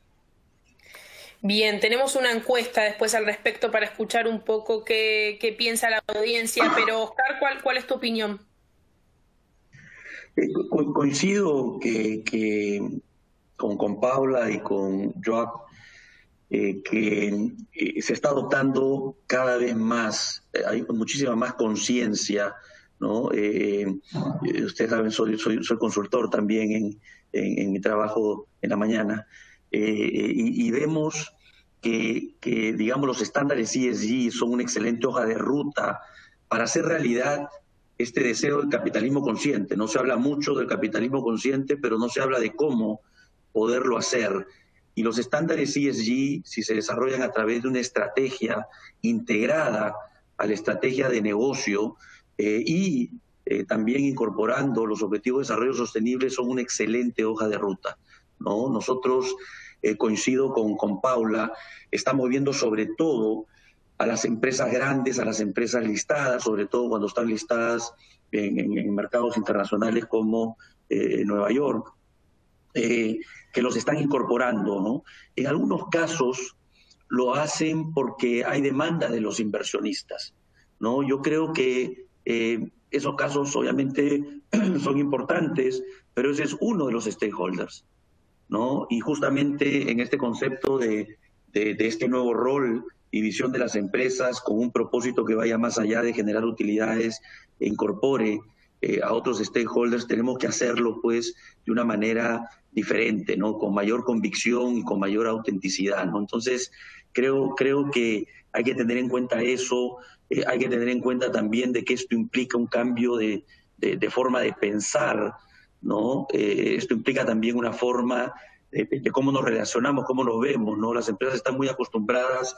Bien, tenemos una encuesta después al respecto para escuchar un poco qué, qué piensa la audiencia, pero Oscar, ¿cuál, cuál es tu opinión? Eh, co coincido que, que con, con Paula y con Joab, Eh, que eh, se está adoptando cada vez más, eh, hay muchísima más conciencia, ¿no? Eh, eh, ustedes saben, soy, soy, soy consultor también en, en, en mi trabajo en la mañana, eh, y, y vemos que, que, digamos, los estándares E S G son una excelente hoja de ruta para hacer realidad este deseo del capitalismo consciente. No se habla mucho del capitalismo consciente, pero no se habla de cómo poderlo hacer. Y los estándares E S G, si se desarrollan a través de una estrategia integrada a la estrategia de negocio eh, y eh, también incorporando los objetivos de desarrollo sostenible, son una excelente hoja de ruta, ¿no? Nosotros, eh, coincido con, con Paula, estamos viendo sobre todo a las empresas grandes, a las empresas listadas, sobre todo cuando están listadas en, en, en mercados internacionales como eh, Nueva York, eh, que los están incorporando, ¿no? En algunos casos lo hacen porque hay demanda de los inversionistas, ¿no? Yo creo que eh, esos casos obviamente son importantes, pero ese es uno de los stakeholders, ¿no? Y justamente en este concepto de, de, de este nuevo rol y visión de las empresas con un propósito que vaya más allá de generar utilidades e incorpore eh, a otros stakeholders, tenemos que hacerlo pues de una manera diferente, ¿no? Con mayor convicción y con mayor autenticidad, ¿no? Entonces, creo, creo que hay que tener en cuenta eso, eh, hay que tener en cuenta también de que esto implica un cambio de, de, de forma de pensar, ¿no? Eh, esto implica también una forma de, de cómo nos relacionamos, cómo nos vemos, ¿no? Las empresas están muy acostumbradas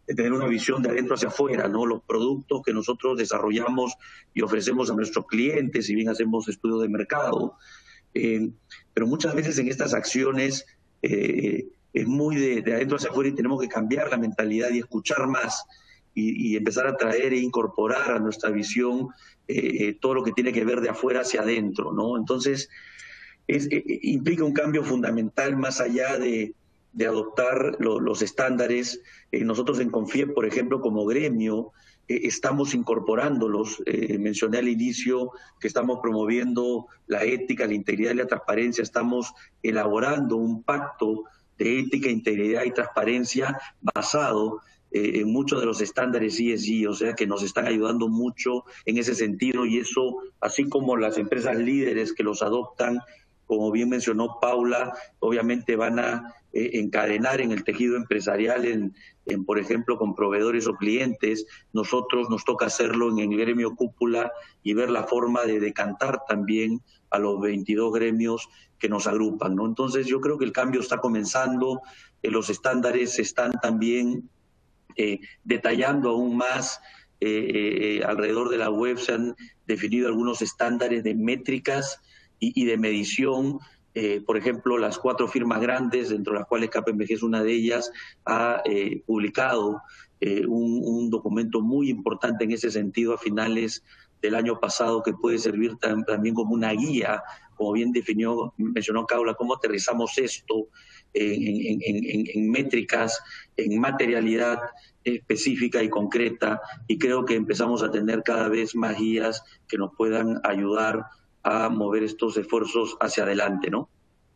de tener una visión de adentro hacia afuera, ¿no? Los productos que nosotros desarrollamos y ofrecemos a nuestros clientes, si bien hacemos estudios de mercado, eh, pero muchas veces en estas acciones eh, es muy de, de adentro hacia afuera y tenemos que cambiar la mentalidad y escuchar más y, y empezar a traer e incorporar a nuestra visión eh, todo lo que tiene que ver de afuera hacia adentro, ¿no? Entonces, es, eh, implica un cambio fundamental más allá de, de adoptar lo, los estándares. Eh, nosotros en Confiep, por ejemplo, como gremio, eh, estamos incorporándolos. Eh, mencioné al inicio que estamos promoviendo la ética, la integridad y la transparencia. Estamos elaborando un pacto de ética, integridad y transparencia basado eh, en muchos de los estándares E S G, o sea que nos están ayudando mucho en ese sentido, y eso, así como las empresas líderes que los adoptan, como bien mencionó Paula, obviamente van a eh, encadenar en el tejido empresarial, en, en, por ejemplo, con proveedores o clientes. Nosotros nos toca hacerlo en el gremio cúpula y ver la forma de decantar también a los veintidós gremios que nos agrupan, ¿no? Entonces yo creo que el cambio está comenzando, eh, los estándares se están también eh, detallando aún más. Eh, eh, alrededor de la web se han definido algunos estándares de métricas y, y de medición. Eh, por ejemplo, las cuatro firmas grandes, dentro de las cuales K P M G es una de ellas, ha eh, publicado eh, un, un documento muy importante en ese sentido a finales del año pasado, que puede servir tam, también como una guía, como bien definió, mencionó Paula, cómo aterrizamos esto en, en, en, en métricas, en materialidad específica y concreta, y creo que empezamos a tener cada vez más guías que nos puedan ayudar a mover estos esfuerzos hacia adelante, ¿no?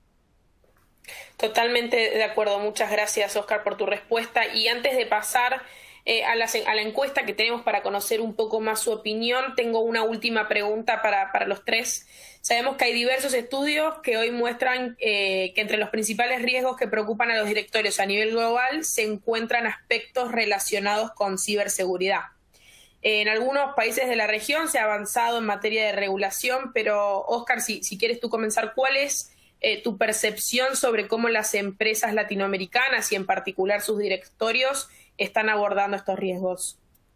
Totalmente de acuerdo. Muchas gracias, Oscar, por tu respuesta. Y antes de pasar eh, a, la, a la encuesta que tenemos para conocer un poco más su opinión, tengo una última pregunta para, para los tres. Sabemos que hay diversos estudios que hoy muestran eh, que entre los principales riesgos que preocupan a los directorios a nivel global se encuentran aspectos relacionados con ciberseguridad. En algunos países de la región se ha avanzado en materia de regulación, pero Oscar, si, si quieres tú comenzar, ¿cuál es eh, tu percepción sobre cómo las empresas latinoamericanas y en particular sus directorios están abordando estos riesgos?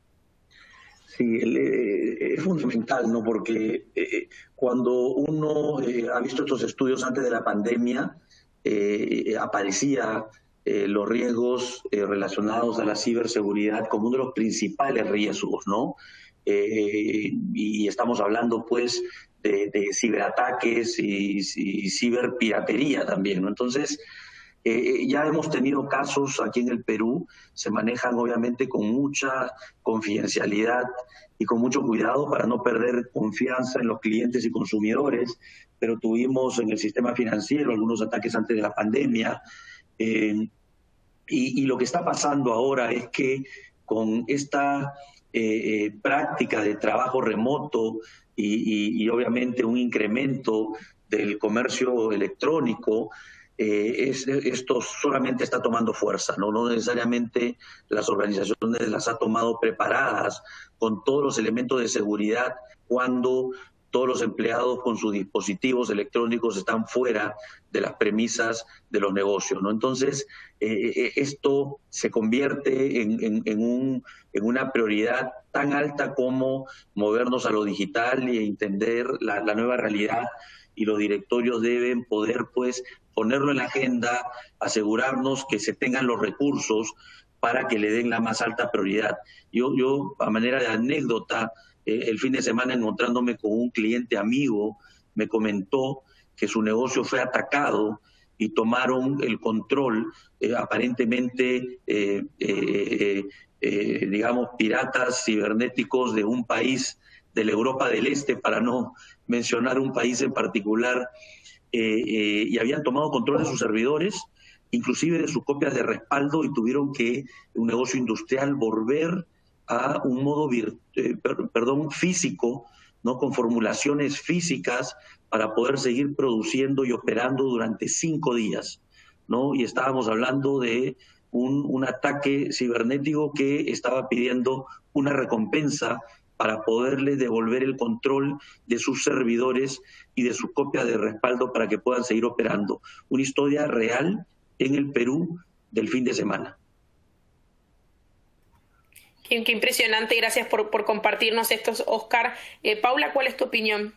Sí, eh, es fundamental, ¿no? Porque eh, cuando uno eh, ha visto estos estudios antes de la pandemia, eh, aparecía eh, los riesgos eh, relacionados a la ciberseguridad como uno de los principales riesgos, ¿no? Eh, y estamos hablando, pues, de, de ciberataques y, y ciberpiratería también, ¿no? Entonces, Eh, ya hemos tenido casos aquí en el Perú, se manejan obviamente con mucha confidencialidad y con mucho cuidado para no perder confianza en los clientes y consumidores, pero tuvimos en el sistema financiero algunos ataques antes de la pandemia. Eh, y, y lo que está pasando ahora es que con esta eh, eh, práctica de trabajo remoto y, y, y obviamente un incremento del comercio electrónico, Eh, es, esto solamente está tomando fuerza, ¿no? No necesariamente las organizaciones las ha tomado preparadas con todos los elementos de seguridad cuando todos los empleados con sus dispositivos electrónicos están fuera de las premisas de los negocios, ¿no? Entonces, eh, esto se convierte en, en, en, un, en una prioridad tan alta como movernos a lo digital y entender la, la nueva realidad, y los directorios deben poder, pues, ponerlo en la agenda, asegurarnos que se tengan los recursos para que le den la más alta prioridad. Yo, yo a manera de anécdota, eh, el fin de semana encontrándome con un cliente amigo, me comentó que su negocio fue atacado y tomaron el control, eh, aparentemente, eh, eh, eh, digamos, piratas cibernéticos de un país de la Europa del Este, para no mencionar un país en particular, eh, eh, y habían tomado control de sus servidores, inclusive de sus copias de respaldo, y tuvieron que, un negocio industrial, volver a un modo vir, eh, per, perdón, físico, ¿no? Con formulaciones físicas para poder seguir produciendo y operando durante cinco días, ¿no? Y estábamos hablando de un, un ataque cibernético que estaba pidiendo una recompensa para poderle devolver el control de sus servidores y de sus copias de respaldo para que puedan seguir operando. Una historia real en el Perú del fin de semana. Qué, qué impresionante, gracias por, por compartirnos estos, Oscar. Eh, Paula, ¿cuál es tu opinión?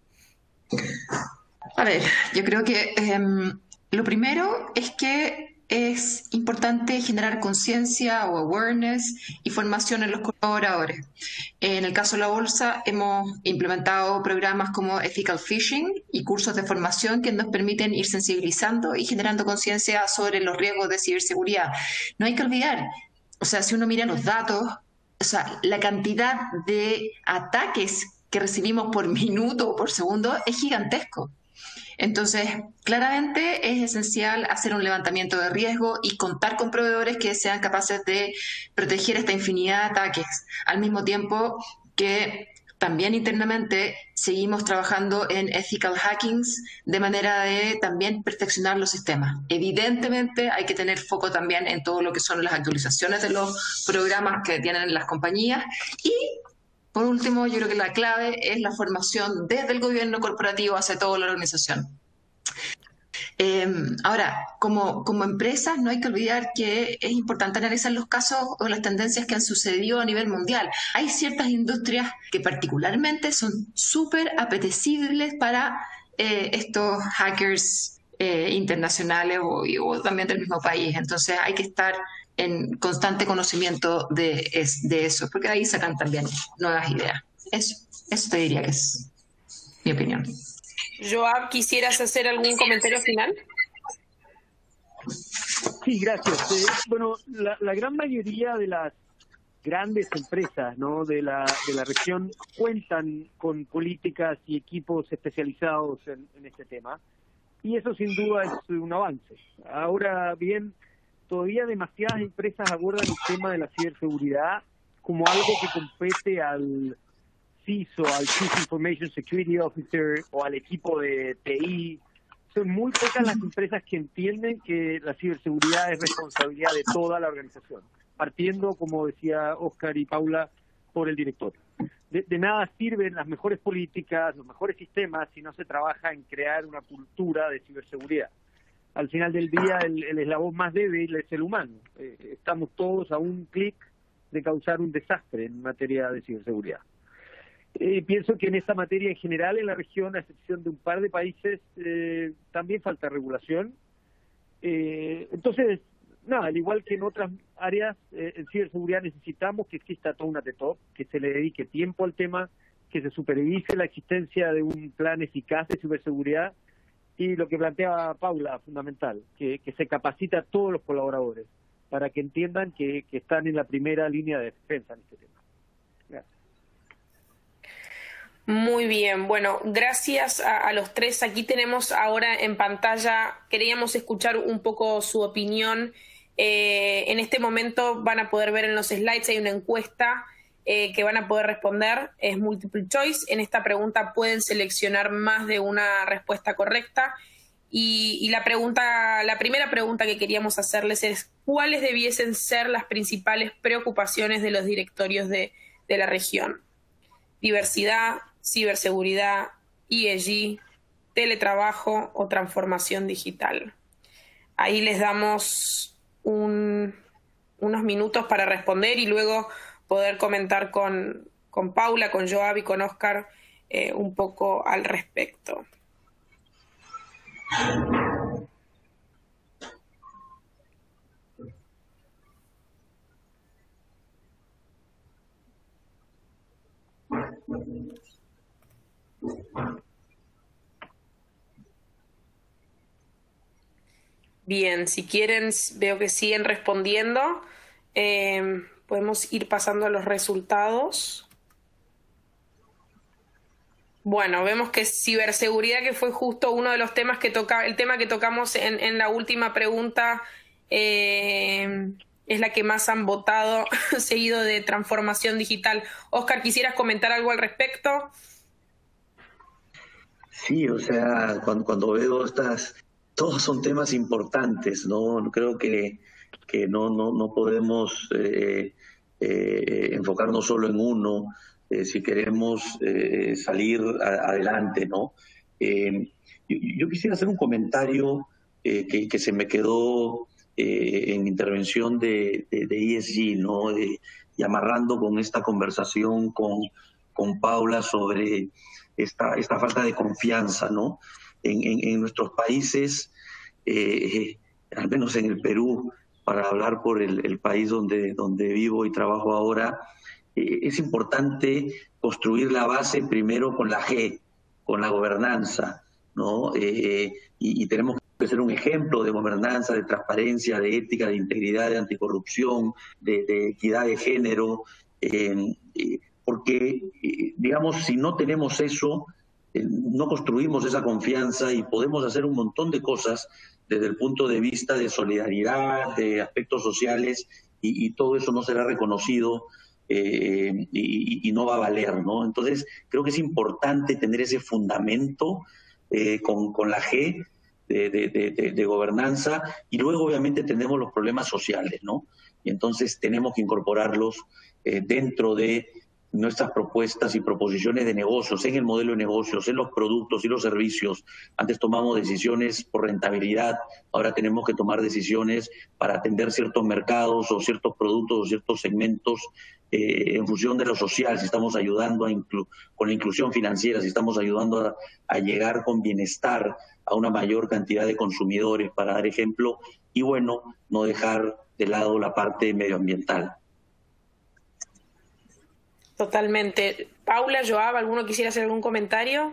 A ver, yo creo que eh, lo primero es que es importante generar conciencia o awareness y formación en los colaboradores. En el caso de la bolsa, hemos implementado programas como Ethical Phishing y cursos de formación que nos permiten ir sensibilizando y generando conciencia sobre los riesgos de ciberseguridad. No hay que olvidar, o sea, si uno mira los datos, o sea, la cantidad de ataques que recibimos por minuto o por segundo es gigantesco. Entonces, claramente es esencial hacer un levantamiento de riesgo y contar con proveedores que sean capaces de proteger esta infinidad de ataques, al mismo tiempo que también internamente seguimos trabajando en ethical hackings de manera de también perfeccionar los sistemas. Evidentemente hay que tener foco también en todo lo que son las actualizaciones de los programas que tienen las compañías y por último, yo creo que la clave es la formación desde el gobierno corporativo hacia toda la organización. Eh, ahora, como, como empresas, no hay que olvidar que es importante analizar los casos o las tendencias que han sucedido a nivel mundial. Hay ciertas industrias que particularmente son súper apetecibles para eh, estos hackers eh, internacionales o, o también del mismo país. Entonces hay que estar en constante conocimiento de, es, de eso, porque ahí sacan también nuevas ideas. Eso, eso te diría que es mi opinión. Joab, ¿quisieras hacer algún comentario final? Sí, gracias. Eh, bueno, la, la gran mayoría de las grandes empresas, ¿no?, de la de la región cuentan con políticas y equipos especializados en, en este tema, y eso sin duda es un avance. Ahora bien, todavía demasiadas empresas abordan el tema de la ciberseguridad como algo que compete al C I S O, al Chief Information Security Officer o al equipo de T I. Son muy pocas las empresas que entienden que la ciberseguridad es responsabilidad de toda la organización, partiendo, como decía Oscar y Paula, por el director. De, de nada sirven las mejores políticas, los mejores sistemas, si no se trabaja en crear una cultura de ciberseguridad. Al final del día, el, el eslabón más débil es el humano. Eh, estamos todos a un clic de causar un desastre en materia de ciberseguridad. Eh, pienso que en esta materia en general, en la región, a excepción de un par de países, eh, también falta regulación. Eh, entonces, nada, al igual que en otras áreas, eh, en ciberseguridad necesitamos que exista toda una T T O P, que se le dedique tiempo al tema, que se supervise la existencia de un plan eficaz de ciberseguridad, y lo que planteaba Paula, fundamental, que, que se capacita a todos los colaboradores para que entiendan que, que están en la primera línea de defensa en este tema. Gracias. Muy bien, bueno, gracias a, a los tres. Aquí tenemos ahora en pantalla, queríamos escuchar un poco su opinión. Eh, en este momento van a poder ver en los slides, hay una encuesta eh, que van a poder responder, es multiple choice. En esta pregunta pueden seleccionar más de una respuesta correcta. Y, y la pregunta, la primera pregunta que queríamos hacerles es, ¿cuáles debiesen ser las principales preocupaciones de los directorios de, de la región? Diversidad, ciberseguridad, E S G, teletrabajo o transformación digital. Ahí les damos un, unos minutos para responder y luego poder comentar con, con Paula, con Joab y con Oscar eh, un poco al respecto. Bien, si quieren, veo que siguen respondiendo. Eh, podemos ir pasando a los resultados. Bueno, vemos que ciberseguridad, que fue justo uno de los temas que toca, el tema que tocamos en, en la última pregunta, eh, es la que más han votado, seguido de transformación digital. Oscar, ¿quisieras comentar algo al respecto? Sí, o sea, cuando, cuando veo estas, todos son temas importantes, ¿no? Creo que, que no, no, no podemos eh, eh, enfocarnos solo en uno. Eh, si queremos eh, salir a, adelante, ¿no? Eh, yo, yo quisiera hacer un comentario eh, que, que se me quedó eh, en intervención de, de, de E S G, ¿no? De, y amarrando con esta conversación con, con Paula sobre esta, esta falta de confianza, ¿no? En, en, en nuestros países, eh, al menos en el Perú, para hablar por el, el país donde, donde vivo y trabajo ahora, eh, es importante construir la base primero con la G, con la gobernanza, ¿no? Eh, y, y tenemos que ser un ejemplo de gobernanza, de transparencia, de ética, de integridad, de anticorrupción, de, de equidad de género, eh, eh, porque, eh, digamos, si no tenemos eso, eh, no construimos esa confianza y podemos hacer un montón de cosas desde el punto de vista de solidaridad, de aspectos sociales, y, y todo eso no será reconocido eh, y, y no va a valer, ¿no? Entonces, creo que es importante tener ese fundamento eh, con, con la G de, de, de, de gobernanza, y luego obviamente tenemos los problemas sociales, ¿no? Y entonces tenemos que incorporarlos eh, dentro de nuestras propuestas y proposiciones de negocios, en el modelo de negocios, en los productos y los servicios. Antes tomamos decisiones por rentabilidad, ahora tenemos que tomar decisiones para atender ciertos mercados o ciertos productos o ciertos segmentos eh, en función de lo social, si estamos ayudando a inclu con la inclusión financiera, si estamos ayudando a, a llegar con bienestar a una mayor cantidad de consumidores, para dar ejemplo, y bueno, no dejar de lado la parte medioambiental. Totalmente. Paula, Joab, ¿alguno quisiera hacer algún comentario?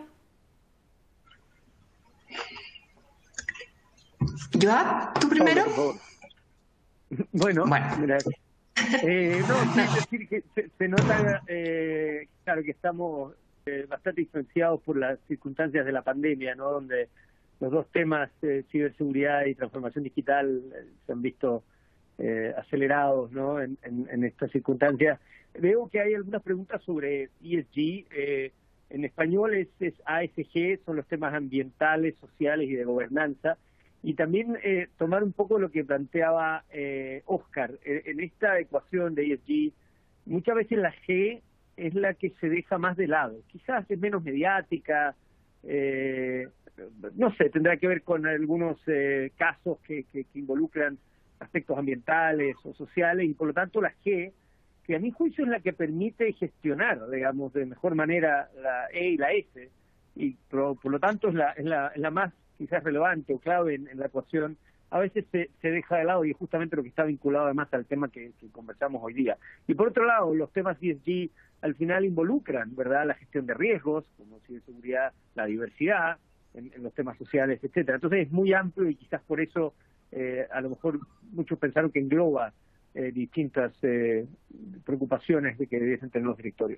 Joab, ¿tú primero? Bueno, bueno. Gracias. Eh, no, sí, es decir, que se, se nota, eh, claro, que estamos eh, bastante influenciados por las circunstancias de la pandemia, ¿no? Donde los dos temas, eh, ciberseguridad y transformación digital, eh, se han visto eh, acelerados, ¿no? En, en, en estas circunstancias. Veo que hay algunas preguntas sobre E S G. Eh, en español es, es A S G, son los temas ambientales, sociales y de gobernanza. Y también eh, tomar un poco lo que planteaba eh, Oscar. En, en esta ecuación de E S G, muchas veces la G es la que se deja más de lado. Quizás es menos mediática, eh, no sé, tendrá que ver con algunos eh, casos que, que, que involucran aspectos ambientales o sociales, y por lo tanto la G, que a mi juicio es la que permite gestionar, digamos, de mejor manera la E y la S, y por, por lo tanto es la, es la, es la más quizás relevante o clave en, en la ecuación, a veces se, se deja de lado, y es justamente lo que está vinculado además al tema que, que conversamos hoy día. Y por otro lado, los temas E S G al final involucran, ¿verdad?, la gestión de riesgos, como ciberseguridad, la diversidad, en, en los temas sociales, etcétera. Entonces es muy amplio, y quizás por eso eh, a lo mejor muchos pensaron que engloba eh, distintas eh, preocupaciones de que debiesen tener los directorios.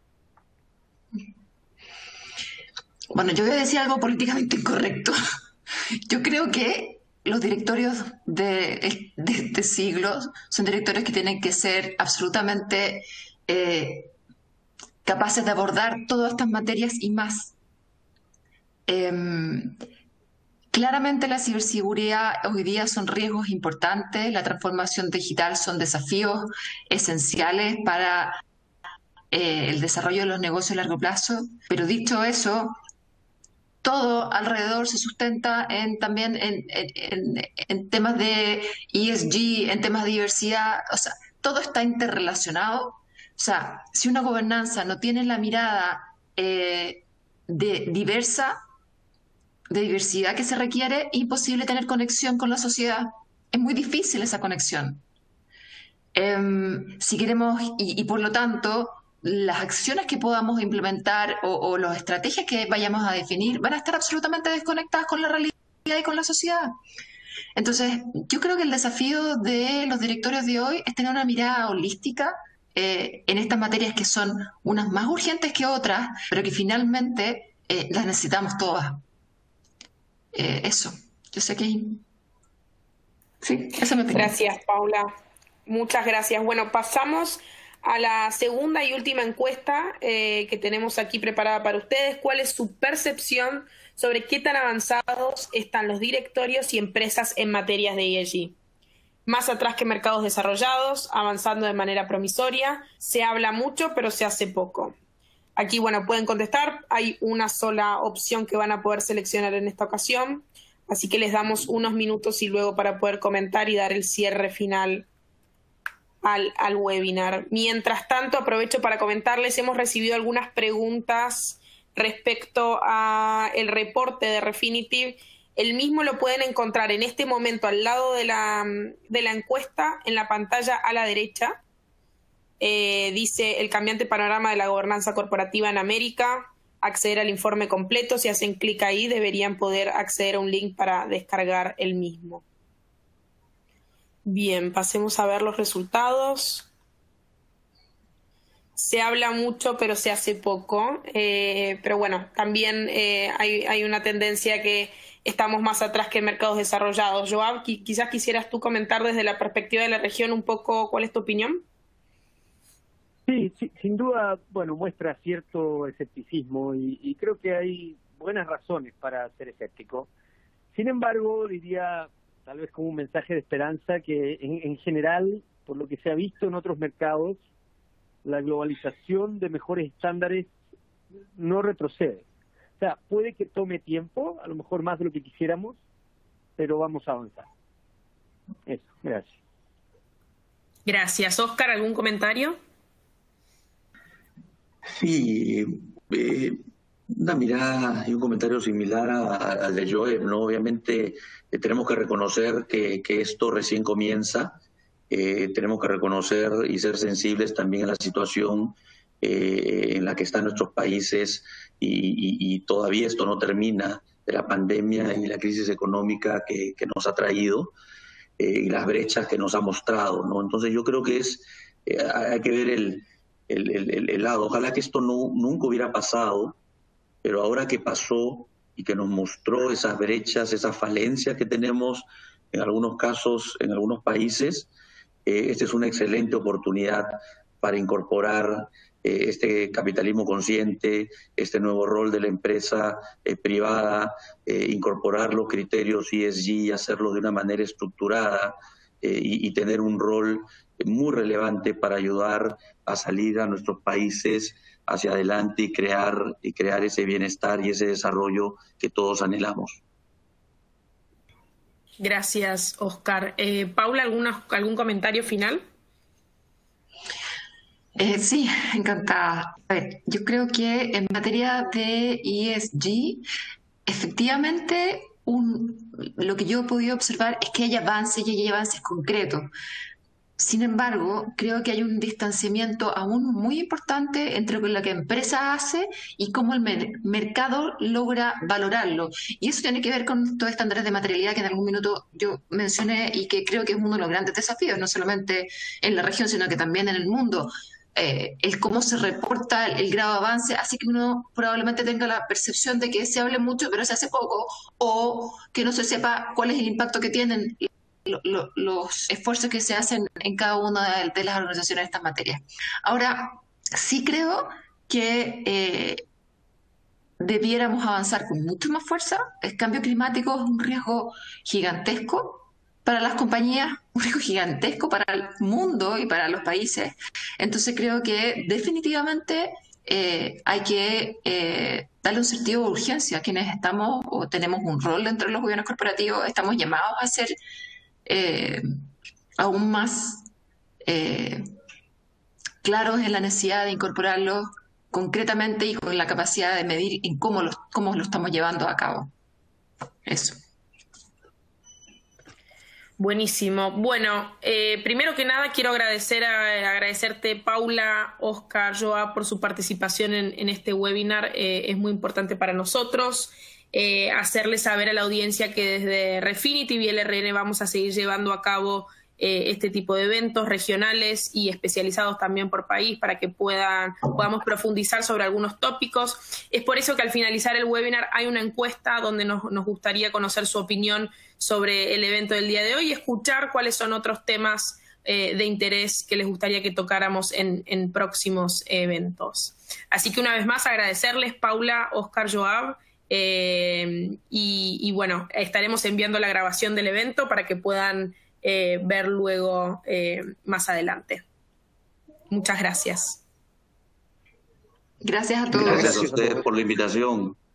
Bueno, yo voy a decir algo políticamente incorrecto. Yo creo que los directorios de, de este siglo son directorios que tienen que ser absolutamente eh, capaces de abordar todas estas materias y más. Eh, claramente la ciberseguridad hoy día son riesgos importantes, la transformación digital son desafíos esenciales para eh, el desarrollo de los negocios a largo plazo, pero dicho eso, todo alrededor se sustenta en también en, en, en, en temas de E S G, en temas de diversidad, o sea, todo está interrelacionado. O sea, si una gobernanza no tiene la mirada eh, de diversa, de diversidad que se requiere, es imposible tener conexión con la sociedad. Es muy difícil esa conexión. Eh, si queremos, y, y por lo tanto, las acciones que podamos implementar o, o las estrategias que vayamos a definir van a estar absolutamente desconectadas con la realidad y con la sociedad. Entonces, yo creo que el desafío de los directorios de hoy es tener una mirada holística eh, en estas materias que son unas más urgentes que otras, pero que finalmente eh, las necesitamos todas. Eh, eso, yo sé que... Sí, esa es mi opinión. Gracias, Paula. Muchas gracias. Bueno, pasamos a la segunda y última encuesta eh, que tenemos aquí preparada para ustedes. ¿Cuál es su percepción sobre qué tan avanzados están los directorios y empresas en materias de E S G? Más atrás que mercados desarrollados, avanzando de manera promisoria, se habla mucho pero se hace poco. Aquí, bueno, pueden contestar. Hay una sola opción que van a poder seleccionar en esta ocasión. Así que les damos unos minutos y luego para poder comentar y dar el cierre final al, al webinar. Mientras tanto, aprovecho para comentarles, hemos recibido algunas preguntas respecto a el reporte de Refinitiv. El mismo lo pueden encontrar en este momento al lado de la, de la encuesta, en la pantalla a la derecha. Eh, dice el cambiante panorama de la gobernanza corporativa en América. Acceder al informe completo, si hacen clic ahí deberían poder acceder a un link para descargar el mismo. Bien, pasemos a ver los resultados. Se habla mucho pero se hace poco, eh, pero bueno, también eh, hay, hay una tendencia que estamos más atrás que en mercados desarrollados. Joab, quizás quisieras tú comentar desde la perspectiva de la región un poco cuál es tu opinión. Sí, sí, sin duda, bueno, muestra cierto escepticismo y, y creo que hay buenas razones para ser escéptico. Sin embargo, diría, tal vez como un mensaje de esperanza, que en, en general, por lo que se ha visto en otros mercados, la globalización de mejores estándares no retrocede. O sea, puede que tome tiempo, a lo mejor más de lo que quisiéramos, pero vamos a avanzar. Eso, gracias. Gracias. Óscar, ¿algún comentario? Sí, eh, una mirada y un comentario similar al de Joab, ¿no? Obviamente eh, tenemos que reconocer que, que esto recién comienza, eh, tenemos que reconocer y ser sensibles también a la situación eh, en la que están nuestros países y, y, y todavía esto no termina, de la pandemia y la crisis económica que, que nos ha traído eh, y las brechas que nos ha mostrado, ¿no? Entonces yo creo que es eh, hay que ver el El, el, el lado. Ojalá que esto no, nunca hubiera pasado, pero ahora que pasó y que nos mostró esas brechas, esas falencias que tenemos en algunos casos, en algunos países, eh, esta es una excelente oportunidad para incorporar eh, este capitalismo consciente, este nuevo rol de la empresa eh, privada, eh, incorporar los criterios E S G y hacerlo de una manera estructurada eh, y, y tener un rol muy relevante para ayudar a salir a nuestros países hacia adelante y crear y crear ese bienestar y ese desarrollo que todos anhelamos. Gracias, Óscar. Eh, Paula, ¿alguna, ¿algún comentario final? Eh, sí, encantada. A ver, yo creo que en materia de E S G, efectivamente, un, lo que yo he podido observar es que hay avances y hay avances concretos. Sin embargo, creo que hay un distanciamiento aún muy importante entre lo que la empresa hace y cómo el mer mercado logra valorarlo. Y eso tiene que ver con estos estándares de materialidad que en algún minuto yo mencioné y que creo que es uno de los grandes desafíos, no solamente en la región, sino que también en el mundo. Eh, el cómo se reporta el, el grado de avance, así que uno probablemente tenga la percepción de que se hable mucho pero se hace poco, o que no se sepa cuál es el impacto que tienen Lo, lo, los esfuerzos que se hacen en cada una de, de las organizaciones de estas materias. Ahora, sí creo que eh, debiéramos avanzar con mucho más fuerza. El cambio climático es un riesgo gigantesco para las compañías, un riesgo gigantesco para el mundo y para los países. Entonces creo que definitivamente eh, hay que eh, darle un sentido de urgencia a quienes estamos o tenemos un rol dentro de los gobiernos corporativos, estamos llamados a ser Eh, aún más eh, claros en la necesidad de incorporarlos concretamente y con la capacidad de medir en cómo lo, cómo lo estamos llevando a cabo. Eso. Buenísimo. Bueno, eh, primero que nada quiero agradecer a, agradecerte, Paula, Óscar, Joab, por su participación en, en este webinar. Eh, es muy importante para nosotros. Eh, hacerle saber a la audiencia que desde Refinitiv y L R N vamos a seguir llevando a cabo eh, este tipo de eventos regionales y especializados también por país para que puedan, podamos profundizar sobre algunos tópicos. Es por eso que al finalizar el webinar hay una encuesta donde nos, nos gustaría conocer su opinión sobre el evento del día de hoy y escuchar cuáles son otros temas eh, de interés que les gustaría que tocáramos en, en próximos eventos. Así que una vez más agradecerles, Paula, Óscar, Joab. Eh, y, y bueno, estaremos enviando la grabación del evento para que puedan eh, ver luego eh, más adelante. Muchas gracias. Gracias a todos. Gracias a ustedes por la invitación.